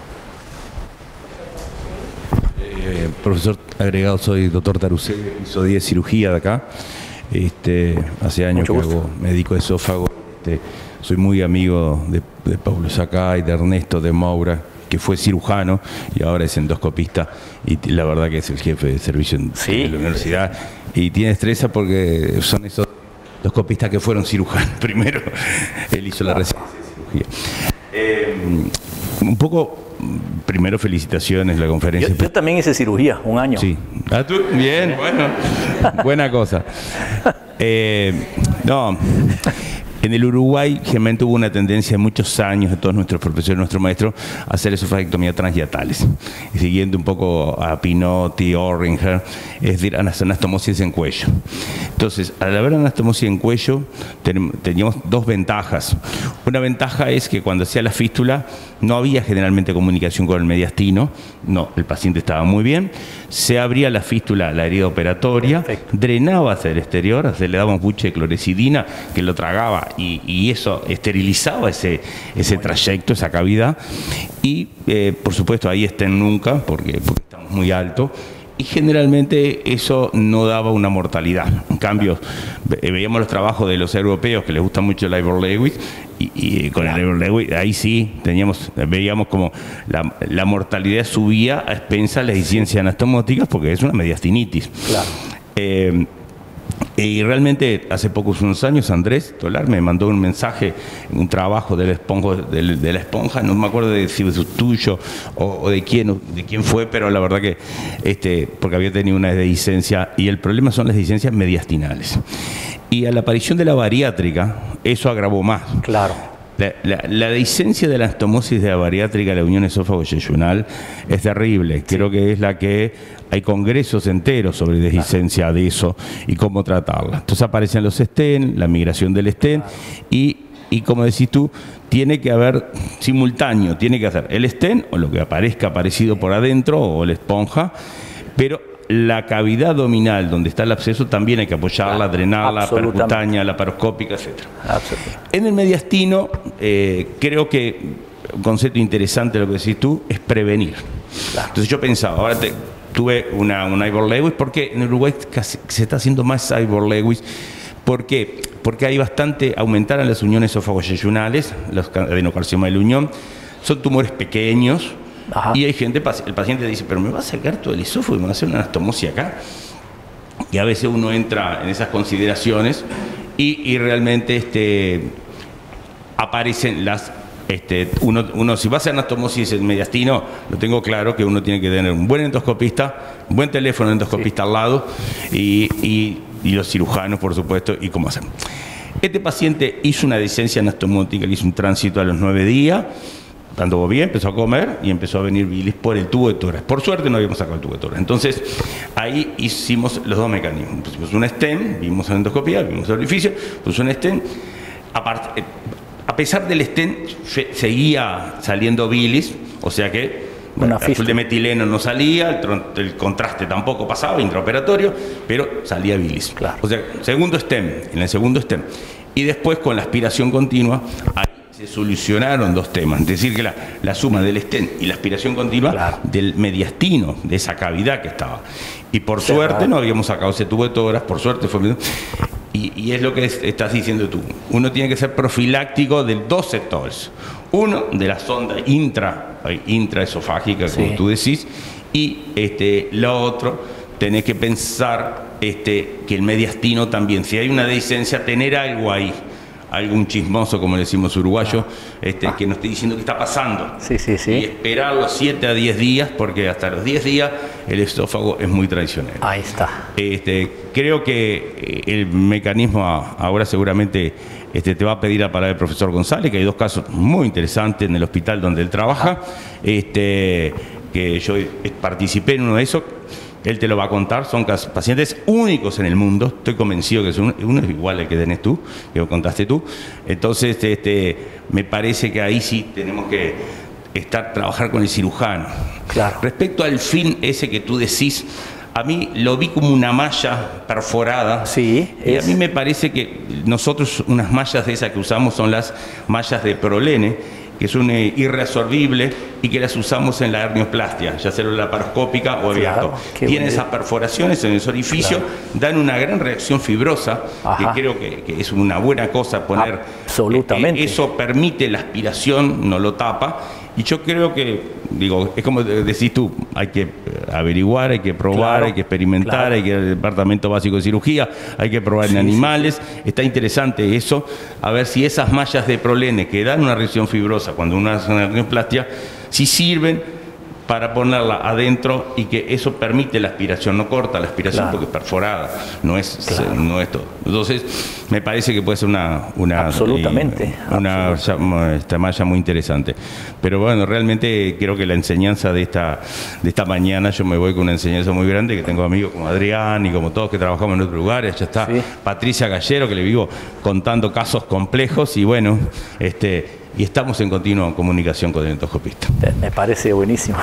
Eh, profesor agregado, soy doctor Tarucé, hizo diez cirugía de acá. Este, hace años que hago médico de esófago. Este, soy muy amigo de, de Pablo Sacá y de Ernesto de Moura, que fue cirujano y ahora es endoscopista, y la verdad que es el jefe de servicio en, ¿sí?, en la universidad, y tiene estresa porque son esos endoscopistas que fueron cirujanos primero. Él hizo la residencia de cirugía. Eh, un poco, primero felicitaciones la conferencia. Yo, yo también hice cirugía, un año. Sí. ¿Ah, tú? Bien, bueno, buena cosa. Eh, no... En el Uruguay, generalmente hubo una tendencia de muchos años de todos nuestros profesores, nuestros maestros, a hacer esofagectomía transhiatales. Y siguiendo un poco a Pinotti, Orringer, es decir, anastomosis en cuello. Entonces, al haber anastomosis en cuello, ten, teníamos dos ventajas. Una ventaja es que cuando hacía la fístula, no había generalmente comunicación con el mediastino, no, el paciente estaba muy bien, se abría la fístula, la herida operatoria, perfecto, drenaba hacia el exterior, se le daba un buche de clorexidina que lo tragaba, y, y eso esterilizaba ese, ese trayecto, esa cavidad, y eh, por supuesto ahí estén nunca, porque, porque estamos muy alto, y generalmente eso no daba una mortalidad. En cambio, veíamos los trabajos de los europeos que les gusta mucho el Ivor Lewis, y, y con el Ivor Lewis ahí sí teníamos, veíamos como la, la mortalidad subía a expensas de las deficiencias anastomóticas, porque es una mediastinitis. Claro. Eh, Y realmente hace pocos unos años Andrés Tolar me mandó un mensaje, un trabajo de la esponja, de, de la esponja, no me acuerdo de si es tuyo o, o de quién de quién fue, pero la verdad que este, porque había tenido una dehiscencia, y el problema son las dehiscencias mediastinales. Y a la aparición de la bariátrica, eso agravó más. Claro. La, la, la dehiscencia de la anastomosis de la bariátrica de la unión esófago-yeyunal es terrible. Creo que es la que hay congresos enteros sobre dehiscencia de eso y cómo tratarla. Entonces aparecen los estén, la migración del estén, y, y como decís tú, tiene que haber simultáneo, tiene que hacer el estén o lo que aparezca aparecido por adentro o la esponja, pero la cavidad abdominal donde está el absceso también hay que apoyarla, drenarla, la percutánea, la paroscópica, etcétera. En el mediastino, eh, creo que un concepto interesante de lo que decís tú es prevenir. Claro. Entonces yo pensaba, ahora te, tuve una, una Ivor Lewis, porque en Uruguay casi, se está haciendo más Ivor Lewis. ¿Por qué? Porque hay bastante, aumentaron las uniones esófago-yeyunales, los adenocarcinomas del uñón, son tumores pequeños. Ajá. Y hay gente, el paciente dice, pero me va a sacar todo el esófago y me va a hacer una anastomosis acá. Y a veces uno entra en esas consideraciones y, y realmente este, aparecen las... Este, uno, uno, si va a hacer anastomosis en mediastino, lo tengo claro que uno tiene que tener un buen endoscopista, un buen teléfono endoscopista sí. al lado y, y, y los cirujanos, por supuesto, y cómo hacer. Este paciente hizo una dehiscencia anastomótica, le hizo un tránsito a los nueve días, anduvo bien, empezó a comer y empezó a venir bilis por el tubo de tórax. Por suerte no habíamos sacado el tubo de tórax. Entonces, ahí hicimos los dos mecanismos. Pusimos un stent, vimos en endoscopía, vimos el orificio, pusimos un stent. Aparte, a pesar del stent, seguía saliendo bilis, o sea que bueno, el azul de metileno no salía, el, el contraste tampoco pasaba, intraoperatorio, pero salía bilis. Claro. O sea, segundo stent, en el segundo stent. Y después, con la aspiración continua, ahí se solucionaron dos temas, es decir, que la, la suma del stent y la aspiración continua claro. del mediastino, de esa cavidad que estaba. Y por sí, suerte claro. no habíamos sacado ese tubo de tórax, por suerte fue... Y, y es lo que es, estás diciendo tú. Uno tiene que ser profiláctico de dos sectores. Uno, de la sonda intra, intraesofágica, sí. como tú decís, y este, lo otro, tenés que pensar este, que el mediastino también, si hay una dehiscencia, tener algo ahí. Algún chismoso, como le decimos uruguayo, este, ah. que nos esté diciendo qué está pasando. Sí, sí, sí. Y esperar los siete a diez días, porque hasta los diez días el esófago es muy traicionero. Ahí está. Este, creo que el mecanismo ahora seguramente este, te va a pedir a parar el profesor González, que hay dos casos muy interesantes en el hospital donde él trabaja, este, que yo participé en uno de esos. Él te lo va a contar, son pacientes únicos en el mundo, estoy convencido que es uno, uno es igual al que tenés tú, que lo contaste tú. Entonces, este, me parece que ahí sí tenemos que estar, trabajar con el cirujano. Claro. Respecto al film ese que tú decís, a mí lo vi como una malla perforada. Sí. Y es... a mí me parece que nosotros, unas mallas de esas que usamos son las mallas de Prolene, que son eh, irresorbibles y que las usamos en la hernioplastia, ya sea laparoscópica o abierto. Claro, tienen esas perforaciones en el orificio, claro. dan una gran reacción fibrosa, Ajá. que creo que, que es una buena cosa poner. Absolutamente. Eh, eso permite la aspiración, no lo tapa. Y yo creo que, digo, es como decís tú, hay que averiguar, hay que probar, claro, hay que experimentar, claro. hay que ir al departamento básico de cirugía, hay que probar sí, en animales. Sí, sí. Está interesante eso, a ver si esas mallas de Prolene que dan una reacción fibrosa cuando uno hace una hernioplastia, si sirven para ponerla adentro y que eso permite la aspiración, no corta la aspiración claro. porque es perforada, no es, claro. no es todo. Entonces, me parece que puede ser una, una, absolutamente, eh, una absolutamente. Esta malla muy interesante. Pero bueno, realmente creo que la enseñanza de esta, de esta mañana, yo me voy con una enseñanza muy grande, que tengo amigos como Adrián y como todos que trabajamos en otros lugares, ya está sí. Patricia Gallero, que le vivo contando casos complejos y bueno, este... y estamos en continua comunicación con el endoscopista. Me parece buenísimo.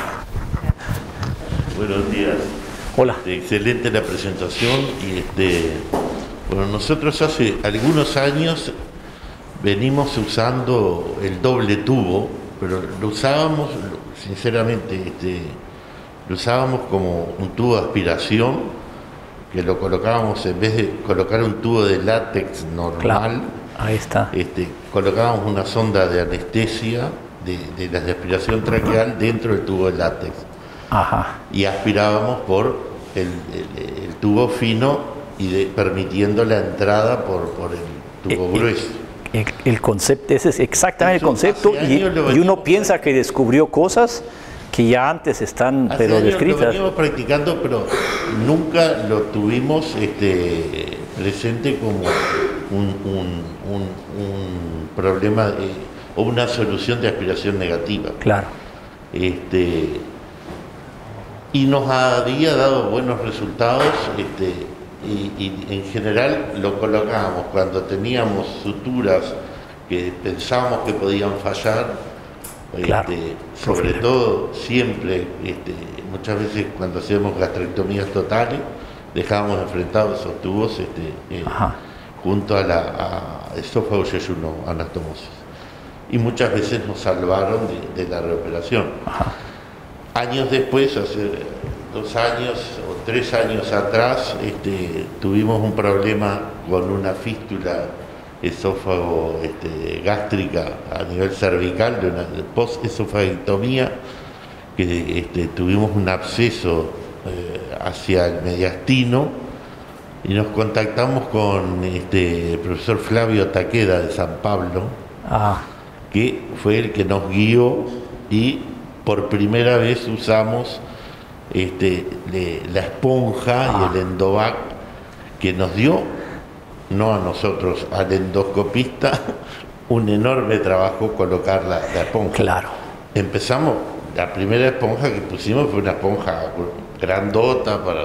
Buenos días. Hola. Este, excelente la presentación. Y este, bueno, nosotros hace algunos años venimos usando el doble tubo, pero lo usábamos, sinceramente, este, lo usábamos como un tubo de aspiración, que lo colocábamos, en vez de colocar un tubo de látex normal, claro. Ahí está. Este, colocábamos una sonda de anestesia de, de las de aspiración traqueal dentro del tubo de látex. Ajá. Y aspirábamos por el, el, el tubo fino y de, permitiendo la entrada por, por el tubo el, grueso. El, el concepto, ese es exactamente Eso el concepto, y, y uno piensa que descubrió cosas que ya antes están hace pero años descritas. Lo veníamos practicando, pero nunca lo tuvimos este, presente como un, un, un, un problema de, o una solución de aspiración negativa. Claro. Este, y nos había dado buenos resultados, este, y, y en general lo colocábamos cuando teníamos suturas que pensábamos que podían fallar. Claro. Este, sobre todo siempre, este, muchas veces cuando hacíamos gastrectomías totales, dejábamos enfrentados esos tubos este, eh, junto a la a esófago yeyuno anastomosis. Y muchas veces nos salvaron de, de la reoperación. Ajá. Años después, hace dos años o tres años atrás, este, tuvimos un problema con una fístula esófago este, gástrica a nivel cervical, de una post-esofagectomía, que este, tuvimos un absceso eh, hacia el mediastino, y nos contactamos con este, el profesor Flavio Taqueda de San Pablo, ah. que fue el que nos guió, y por primera vez usamos este, le, la esponja ah. y el endovac que nos dio, no a nosotros, al endoscopista, un enorme trabajo colocar la, la esponja. Claro. Empezamos, la primera esponja que pusimos fue una esponja grandota para...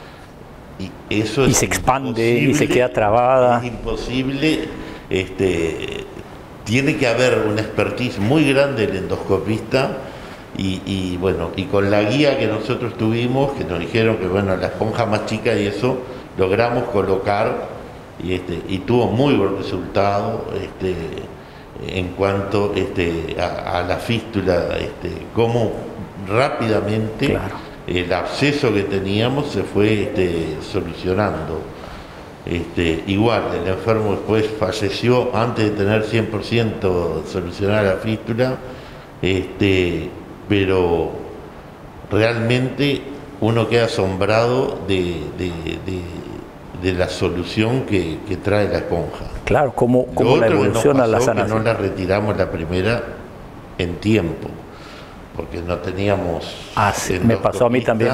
Y eso y es se expande y se queda trabada. Es imposible, este, tiene que haber una expertise muy grande del endoscopista, y, y bueno, y con la guía que nosotros tuvimos, que nos dijeron que bueno, la esponja más chica y eso, logramos colocar. Y, este, y tuvo muy buen resultado este, en cuanto este, a, a la fístula, este, cómo rápidamente claro. el absceso que teníamos se fue este, solucionando. Este, igual, el enfermo después falleció antes de tener cien por ciento solucionada la fístula, este, pero realmente uno queda asombrado de... de, de de la solución que, que trae la esponja. Claro, cómo, cómo la evoluciona la sanación. Que no la retiramos la primera en tiempo, porque no teníamos... Ah, sí, me pasó a mí también.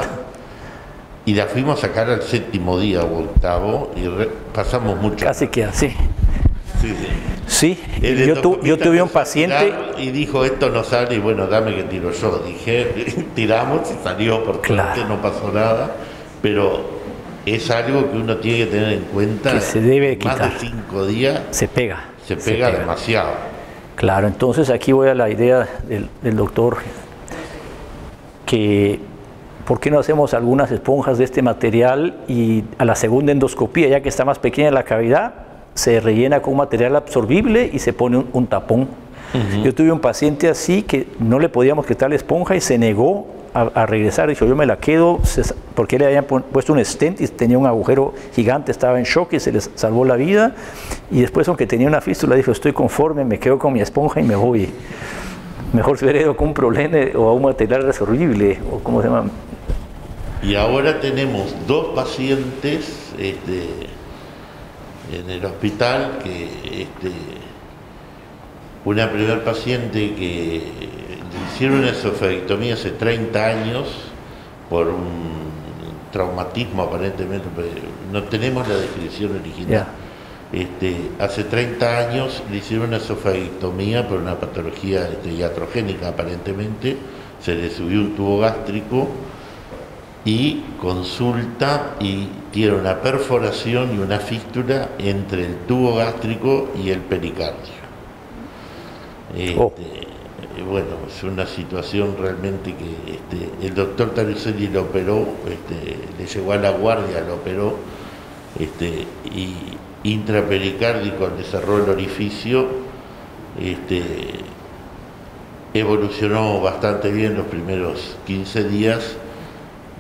Y la fuimos a sacar al séptimo día o octavo, y re, pasamos mucho. Casi que así. Sí, sí. Sí, yo, tu, yo tuve un paciente... Y dijo, esto no sale, y bueno, dame que tiro yo. Dije, tiramos y salió, porque claro. no pasó nada, pero... es algo que uno tiene que tener en cuenta. Que se debe quitar. Más de cinco días. Se pega. Se pega, se pega demasiado. Claro, entonces aquí voy a la idea del, del doctor, que ¿por qué no hacemos algunas esponjas de este material y a la segunda endoscopía, ya que está más pequeña la cavidad, se rellena con material absorbible y se pone un, un tapón? Uh-huh. Yo tuve un paciente así que no le podíamos quitar la esponja y se negó A, a regresar, dijo yo me la quedo, porque le habían puesto un stent y tenía un agujero gigante, estaba en shock y se les salvó la vida, y después aunque tenía una fístula dijo estoy conforme, me quedo con mi esponja y me voy, mejor se hubiera ido con un problema o a un material resorbible, o cómo se llama. Y ahora tenemos dos pacientes este, en el hospital, que este, una primer paciente que hicieron una esofagectomía hace treinta años por un traumatismo aparentemente, pero no tenemos la descripción original. Yeah. Este, hace treinta años le hicieron una esofagectomía por una patología este, iatrogénica aparentemente, se le subió un tubo gástrico y consulta y tiene una perforación y una fístula entre el tubo gástrico y el pericardio. Este, oh. Bueno, es una situación realmente que este, el doctor Taruselli lo operó, este, le llegó a la guardia, lo operó, este, y intrapericárdico, le cerró el orificio, este, evolucionó bastante bien los primeros quince días,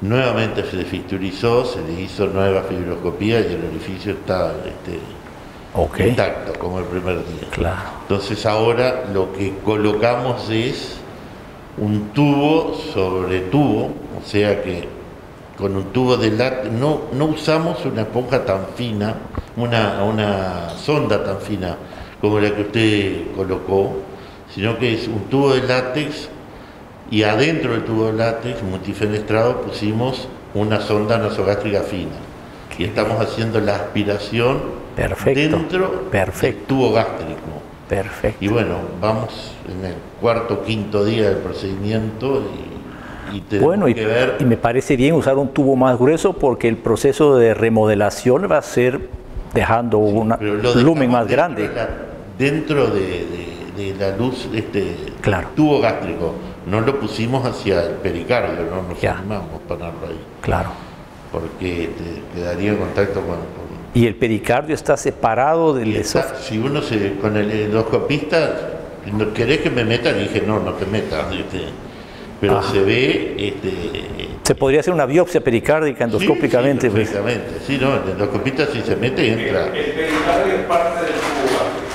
nuevamente se desfistulizó, se le hizo nueva fibroscopía y el orificio está este, okay. intacto, como el primer día. Claro. Entonces ahora lo que colocamos es un tubo sobre tubo, o sea que con un tubo de látex, no, no usamos una esponja tan fina, una, una sonda tan fina como la que usted colocó, sino que es un tubo de látex y adentro del tubo de látex multifenestrado pusimos una sonda nasogástrica fina y estamos haciendo la aspiración Perfecto. dentro Perfecto. del tubo gástrico. Perfecto. Y bueno, vamos en el cuarto o quinto día del procedimiento y, y tenemos bueno, y, que ver... y me parece bien usar un tubo más grueso porque el proceso de remodelación va a ser dejando sí, un volumen más dentro grande. De la, dentro de, de, de la luz, este claro. tubo gástrico, no lo pusimos hacia el pericardio, no nos ya. animamos a ponerlo ahí. Claro. Porque te quedaría en contacto con... con ¿Y el pericardio está separado del esófago? Si uno se, con el endoscopista, ¿no querés que me meta? Le dije, no, no te metas. Este, pero Ajá. se ve... Este, ¿Se podría hacer una biopsia pericárdica endoscópicamente? Sí, sí, perfectamente. Pues. Sí, no, el endoscopista si se mete entra. El, el pericardio es parte del tubo gástrico.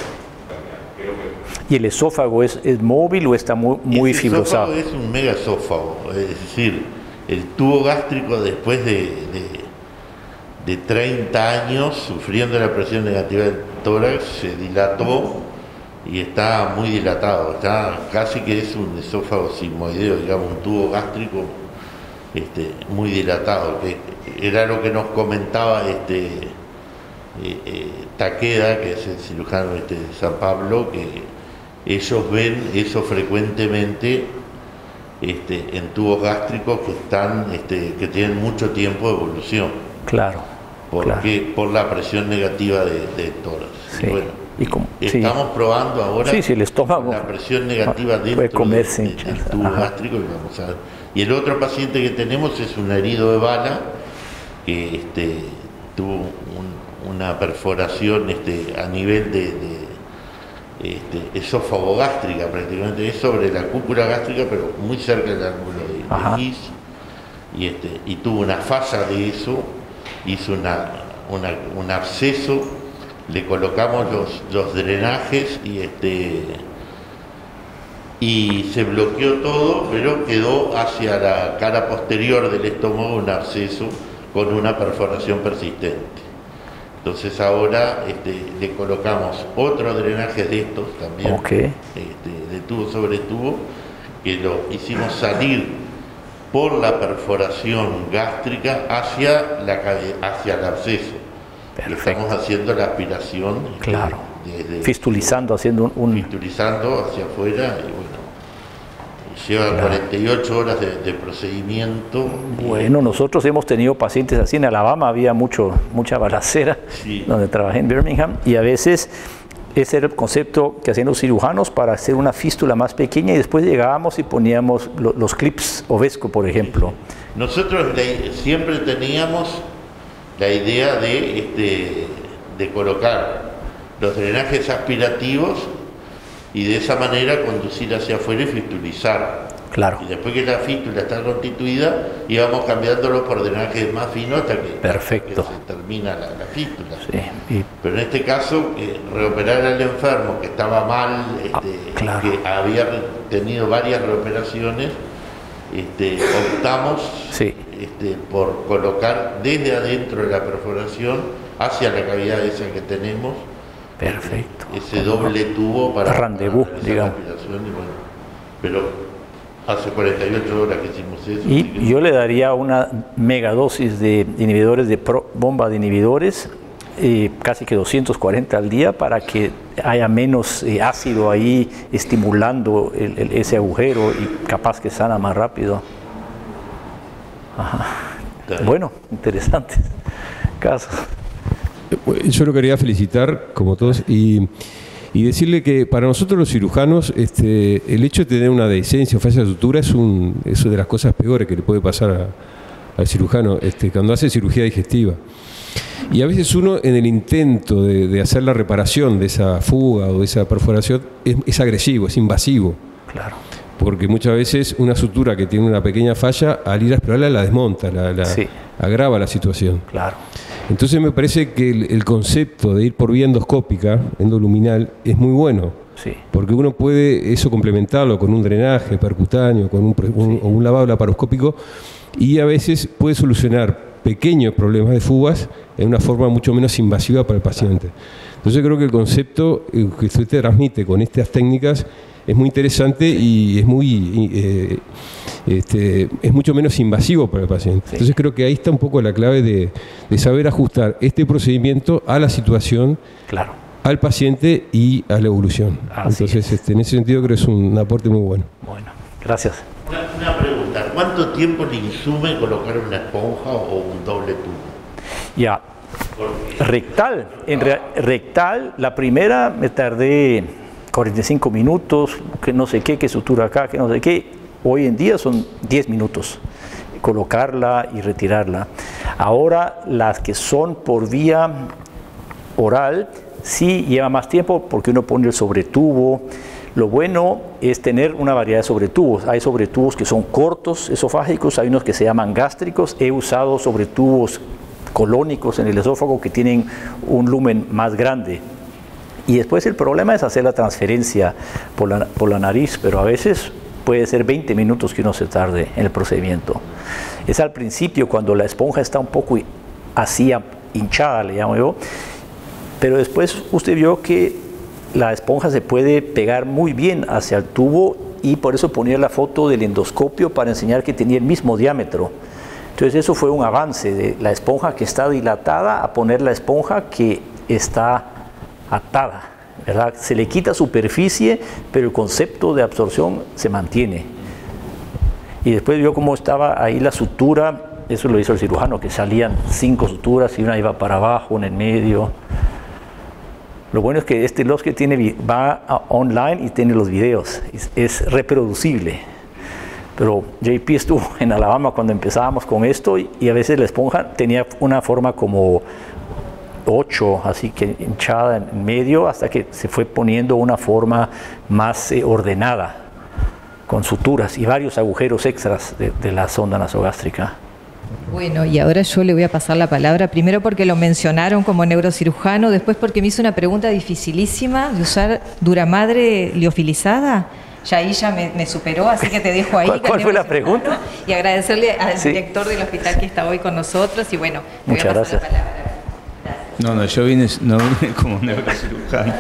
¿Y el esófago es, es móvil o está muy, muy fibrosado? El esófago es un megaesófago, es decir, el tubo gástrico después de... de de treinta años sufriendo la presión negativa del tórax, se dilató y está muy dilatado, está casi que es un esófago sigmoideo, digamos, un tubo gástrico este, muy dilatado, que era lo que nos comentaba este eh, eh, Takeda, que es el cirujano este, de San Pablo, que ellos ven eso frecuentemente este, en tubos gástricos que están, este, que tienen mucho tiempo de evolución. Claro. Porque claro. por la presión negativa de, de tórax. Sí. Bueno, ¿Y cómo? estamos sí. probando ahora sí, sí, el estómago la presión negativa puede dentro comerse de, de, del tubo Ajá. gástrico y vamos a ver. Y el otro paciente que tenemos es un herido de bala que este, tuvo un, una perforación este, a nivel de, de este, esófago gástrica, prácticamente es sobre la cúpula gástrica, pero muy cerca del ángulo de, de Gis, y, este, y tuvo una falla de eso. Hizo una, una, un absceso, le colocamos los, los drenajes y, este, y se bloqueó todo, pero quedó hacia la cara posterior del estómago un absceso con una perforación persistente. Entonces ahora este, le colocamos otro drenaje de estos también, okay. este, de tubo sobre tubo, que lo hicimos salir por la perforación gástrica hacia, la, hacia el absceso. Perfecto. Estamos haciendo la aspiración. Claro. De, de, fistulizando, haciendo un, un... Fistulizando hacia afuera y bueno, lleva claro. cuarenta y ocho horas de, de procedimiento. Bueno, nosotros hemos tenido pacientes así en Alabama, había mucho, mucha balacera, sí. donde trabajé en Birmingham, y a veces... Ese era el concepto que hacían los cirujanos para hacer una fístula más pequeña y después llegábamos y poníamos lo, los clips Ovesco, por ejemplo. Nosotros le, siempre teníamos la idea de, este, de colocar los drenajes aspirativos y de esa manera conducir hacia afuera y fistulizar. Claro. Y después que la fístula está constituida, íbamos cambiándolo por drenajes más finos hasta que, Perfecto. hasta que se termina la, la fístula. Sí. Y... Pero en este caso, eh, reoperar al enfermo que estaba mal, este, ah, claro. que había tenido varias reoperaciones, este, optamos sí. este, por colocar desde adentro de la perforación hacia la cavidad esa que tenemos. Perfecto. Ese doble tubo para, rendezvous, para digamos. La aspiración y bueno, pero hace cuarenta y ocho horas que hicimos eso. Y que... yo le daría una megadosis de inhibidores de pro, bomba de inhibidores, eh, casi que doscientos cuarenta al día, para que haya menos eh, ácido ahí estimulando el, el, ese agujero y capaz que sana más rápido. Ajá. Bueno, interesantes casos. Yo lo quería felicitar, como todos, y, y decirle que para nosotros los cirujanos, este, el hecho de tener una dehiscencia o falla de sutura es, un, es una de las cosas peores que le puede pasar a, al cirujano este, cuando hace cirugía digestiva. Y a veces uno, en el intento de, de hacer la reparación de esa fuga o de esa perforación, es, es agresivo, es invasivo. Claro. porque muchas veces una sutura que tiene una pequeña falla, al ir a explorarla la desmonta, la, la sí. agrava la situación. Claro. Entonces me parece que el, el concepto de ir por vía endoscópica, endoluminal, es muy bueno. Sí. Porque uno puede eso complementarlo con un drenaje percutáneo, con un, un, sí. o un lavado laparoscópico, y a veces puede solucionar pequeños problemas de fugas en una forma mucho menos invasiva para el paciente. Entonces creo que el concepto que usted transmite con estas técnicas es muy interesante y es muy eh, este, es mucho menos invasivo para el paciente. Sí. Entonces creo que ahí está un poco la clave de, de saber ajustar este procedimiento a la situación, claro, al paciente y a la evolución. Así Entonces este, en ese sentido creo que es un aporte muy bueno. Bueno, gracias. Una, una pregunta, ¿cuánto tiempo le insume colocar una esponja o un doble tubo? Ya, rectal, en re, rectal, la primera me tardé cuarenta y cinco minutos, que no sé qué, que sutura acá, que no sé qué. Hoy en día son diez minutos, colocarla y retirarla. Ahora las que son por vía oral, sí lleva más tiempo porque uno pone el sobretubo. Lo bueno es tener una variedad de sobretubos. Hay sobretubos que son cortos, esofágicos, hay unos que se llaman gástricos. He usado sobretubos colónicos en el esófago que tienen un lumen más grande. Y después el problema es hacer la transferencia por la, por la nariz, pero a veces puede ser veinte minutos que uno se tarde en el procedimiento. Es al principio cuando la esponja está un poco así hinchada, le llamo yo, pero después usted vio que la esponja se puede pegar muy bien hacia el tubo y por eso ponía la foto del endoscopio para enseñar que tenía el mismo diámetro. Entonces eso fue un avance de la esponja que está dilatada a poner la esponja que está atada, ¿verdad? Se le quita superficie, pero el concepto de absorción se mantiene. Y después vio cómo estaba ahí la sutura, eso lo hizo el cirujano, que salían cinco suturas y una iba para abajo, una en medio. Lo bueno es que este los que tiene va a online y tiene los videos, es, es reproducible. Pero J P estuvo en Alabama cuando empezábamos con esto y, y a veces la esponja tenía una forma como ocho, así que hinchada en medio, hasta que se fue poniendo una forma más eh, ordenada, con suturas y varios agujeros extras de, de la sonda nasogástrica. Bueno, y ahora yo le voy a pasar la palabra, primero porque lo mencionaron como neurocirujano, después porque me hizo una pregunta dificilísima de usar duramadre liofilizada. Ya ahí ya me, me superó, así que te dejo ahí. ¿Cuál, cuál fue la pregunta? Y agradecerle al sí. director del hospital que está hoy con nosotros y bueno, te muchas voy a pasar gracias. la palabra. No, no, yo vine, no vine como neurocirujano.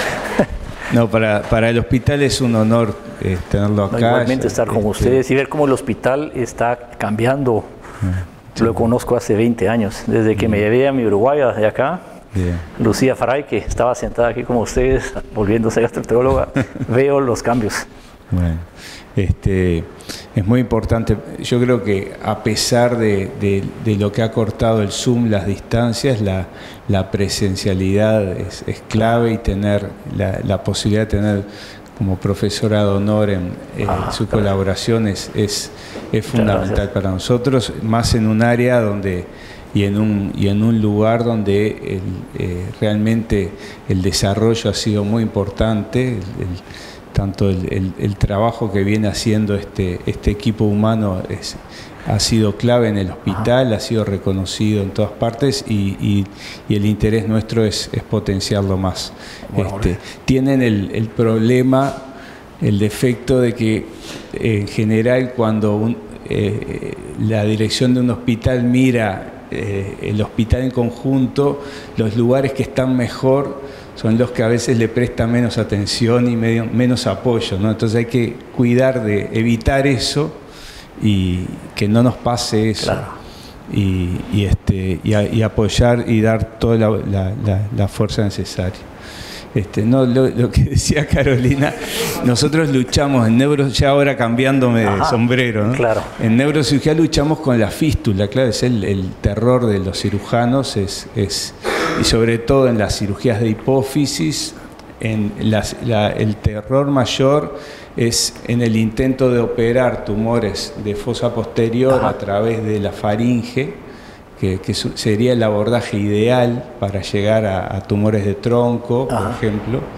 No, para, para el hospital es un honor eh, tenerlo acá. No, igualmente estar con este, ustedes y ver cómo el hospital está cambiando. Sí. Lo conozco hace veinte años, desde que me llevé a mi uruguaya de acá. Bien. Lucía Faray, que estaba sentada aquí como ustedes, volviéndose gastroenteróloga, veo los cambios. Bueno, este, es muy importante. Yo creo que a pesar de, de, de lo que ha cortado el Zoom, las distancias, la, la presencialidad es, es clave y tener la, la posibilidad de tener como profesora de honor en, en ah, su claro. colaboración es, es, es fundamental para nosotros, más en un área donde y en un, y en un lugar donde el, eh, realmente el desarrollo ha sido muy importante, el, el, tanto el, el, el trabajo que viene haciendo este, este equipo humano es, ha sido clave en el hospital, ha sido reconocido en todas partes y, y, y el interés nuestro es, es potenciarlo más. Bueno, este, tienen el, el problema, el defecto de que en general cuando un, eh, la dirección de un hospital mira eh, el hospital en conjunto, los lugares que están mejor son los que a veces le prestan menos atención y medio, menos apoyo, ¿no? Entonces hay que cuidar de evitar eso y que no nos pase eso. Claro. y, y, este, y, a, y apoyar y dar toda la, la, la, la fuerza necesaria. Este, no, lo, lo que decía Carolina, nosotros luchamos en neuro, ya ahora cambiándome de sombrero, ¿no? Claro. En neurocirugía luchamos con la fístula, claro, es el, el terror de los cirujanos, es, es, y sobre todo en las cirugías de hipófisis, en las, la, el terror mayor es en el intento de operar tumores de fosa posterior Ajá. a través de la faringe, que, que sería el abordaje ideal para llegar a, a tumores de tronco, Ajá. por ejemplo,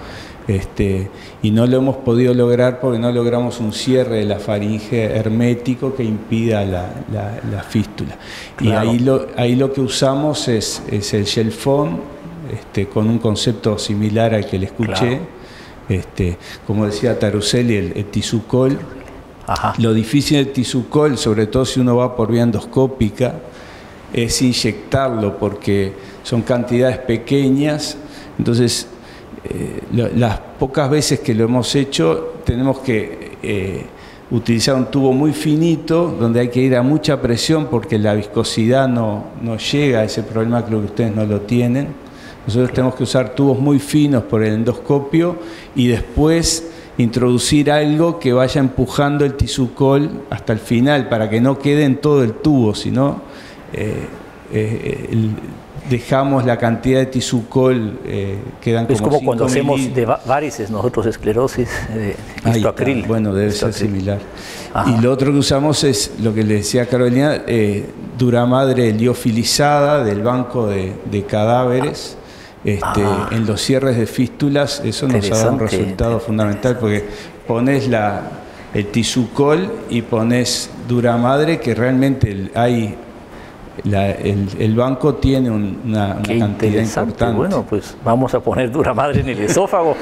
Este, y no lo hemos podido lograr porque no logramos un cierre de la faringe hermético que impida la, la, la fístula. Claro. Y ahí lo, ahí lo que usamos es, es el gel foam, este, con un concepto similar al que le escuché. Claro. Este, como decía Taruselli, el, el Tisucol. Ajá. Lo difícil del Tisucol, sobre todo si uno va por vía endoscópica, es inyectarlo porque son cantidades pequeñas. Entonces, Eh, lo, las pocas veces que lo hemos hecho tenemos que eh, utilizar un tubo muy finito donde hay que ir a mucha presión porque la viscosidad no, no llega a ese problema, creo que ustedes no lo tienen. Nosotros claro. tenemos que usar tubos muy finos por el endoscopio y después introducir algo que vaya empujando el Tisucol hasta el final para que no quede en todo el tubo, sino eh, eh, el, dejamos la cantidad de Tisucol, eh, quedan como es como cuando hacemos mililitros. de varices, nosotros esclerosis, eh, histoacril. Bueno, debe ser similar. Ajá. Y lo otro que usamos es lo que le decía Carolina, eh, duramadre liofilizada del banco de, de cadáveres. Este, en los cierres de fístulas, eso nos ha dado un resultado fundamental porque pones la, el Tisucol y pones duramadre, que realmente hay... La, el, el banco tiene un, una, una cantidad importante. Bueno, pues vamos a poner duramadre en el esófago.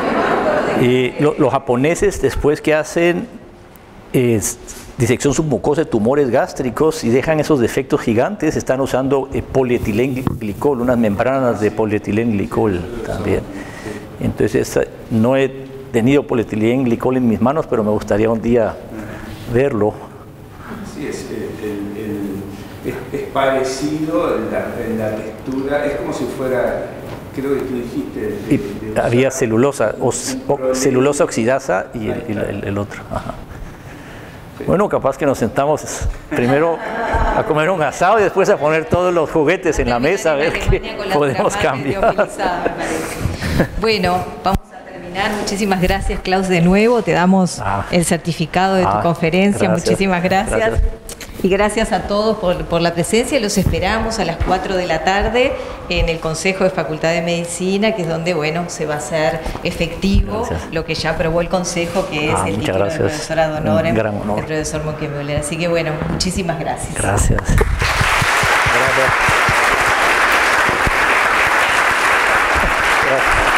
eh, lo, los japoneses, después que hacen eh, disección submucosa de tumores gástricos y dejan esos defectos gigantes, están usando eh, polietilenglicol, unas membranas de polietilenglicol también. Entonces, no he tenido polietilenglicol en mis manos, pero me gustaría un día verlo. Sí, es el, el, el Es, es parecido en la, en la textura, es como si fuera, creo que tú dijiste... De, de, de había celulosa, o, o, celulosa oxidasa y el, el, el, el otro. Ajá. Sí. Bueno, capaz que nos sentamos primero a comer un asado y después a poner todos los juguetes en la mesa, a ver qué podemos cambiar. Bueno, vamos a terminar. Muchísimas gracias, Klaus, de nuevo. Te damos ah. el certificado de tu ah, conferencia. Gracias. Muchísimas gracias. gracias. Y gracias a todos por, por la presencia. Los esperamos a las cuatro de la tarde en el Consejo de Facultad de Medicina, que es donde, bueno, se va a hacer efectivo gracias. Lo que ya aprobó el Consejo, que es ah, el título gracias. De profesora de honor, el profesor Moquemüller. Así que, bueno, muchísimas gracias. Gracias. Gracias. Gracias.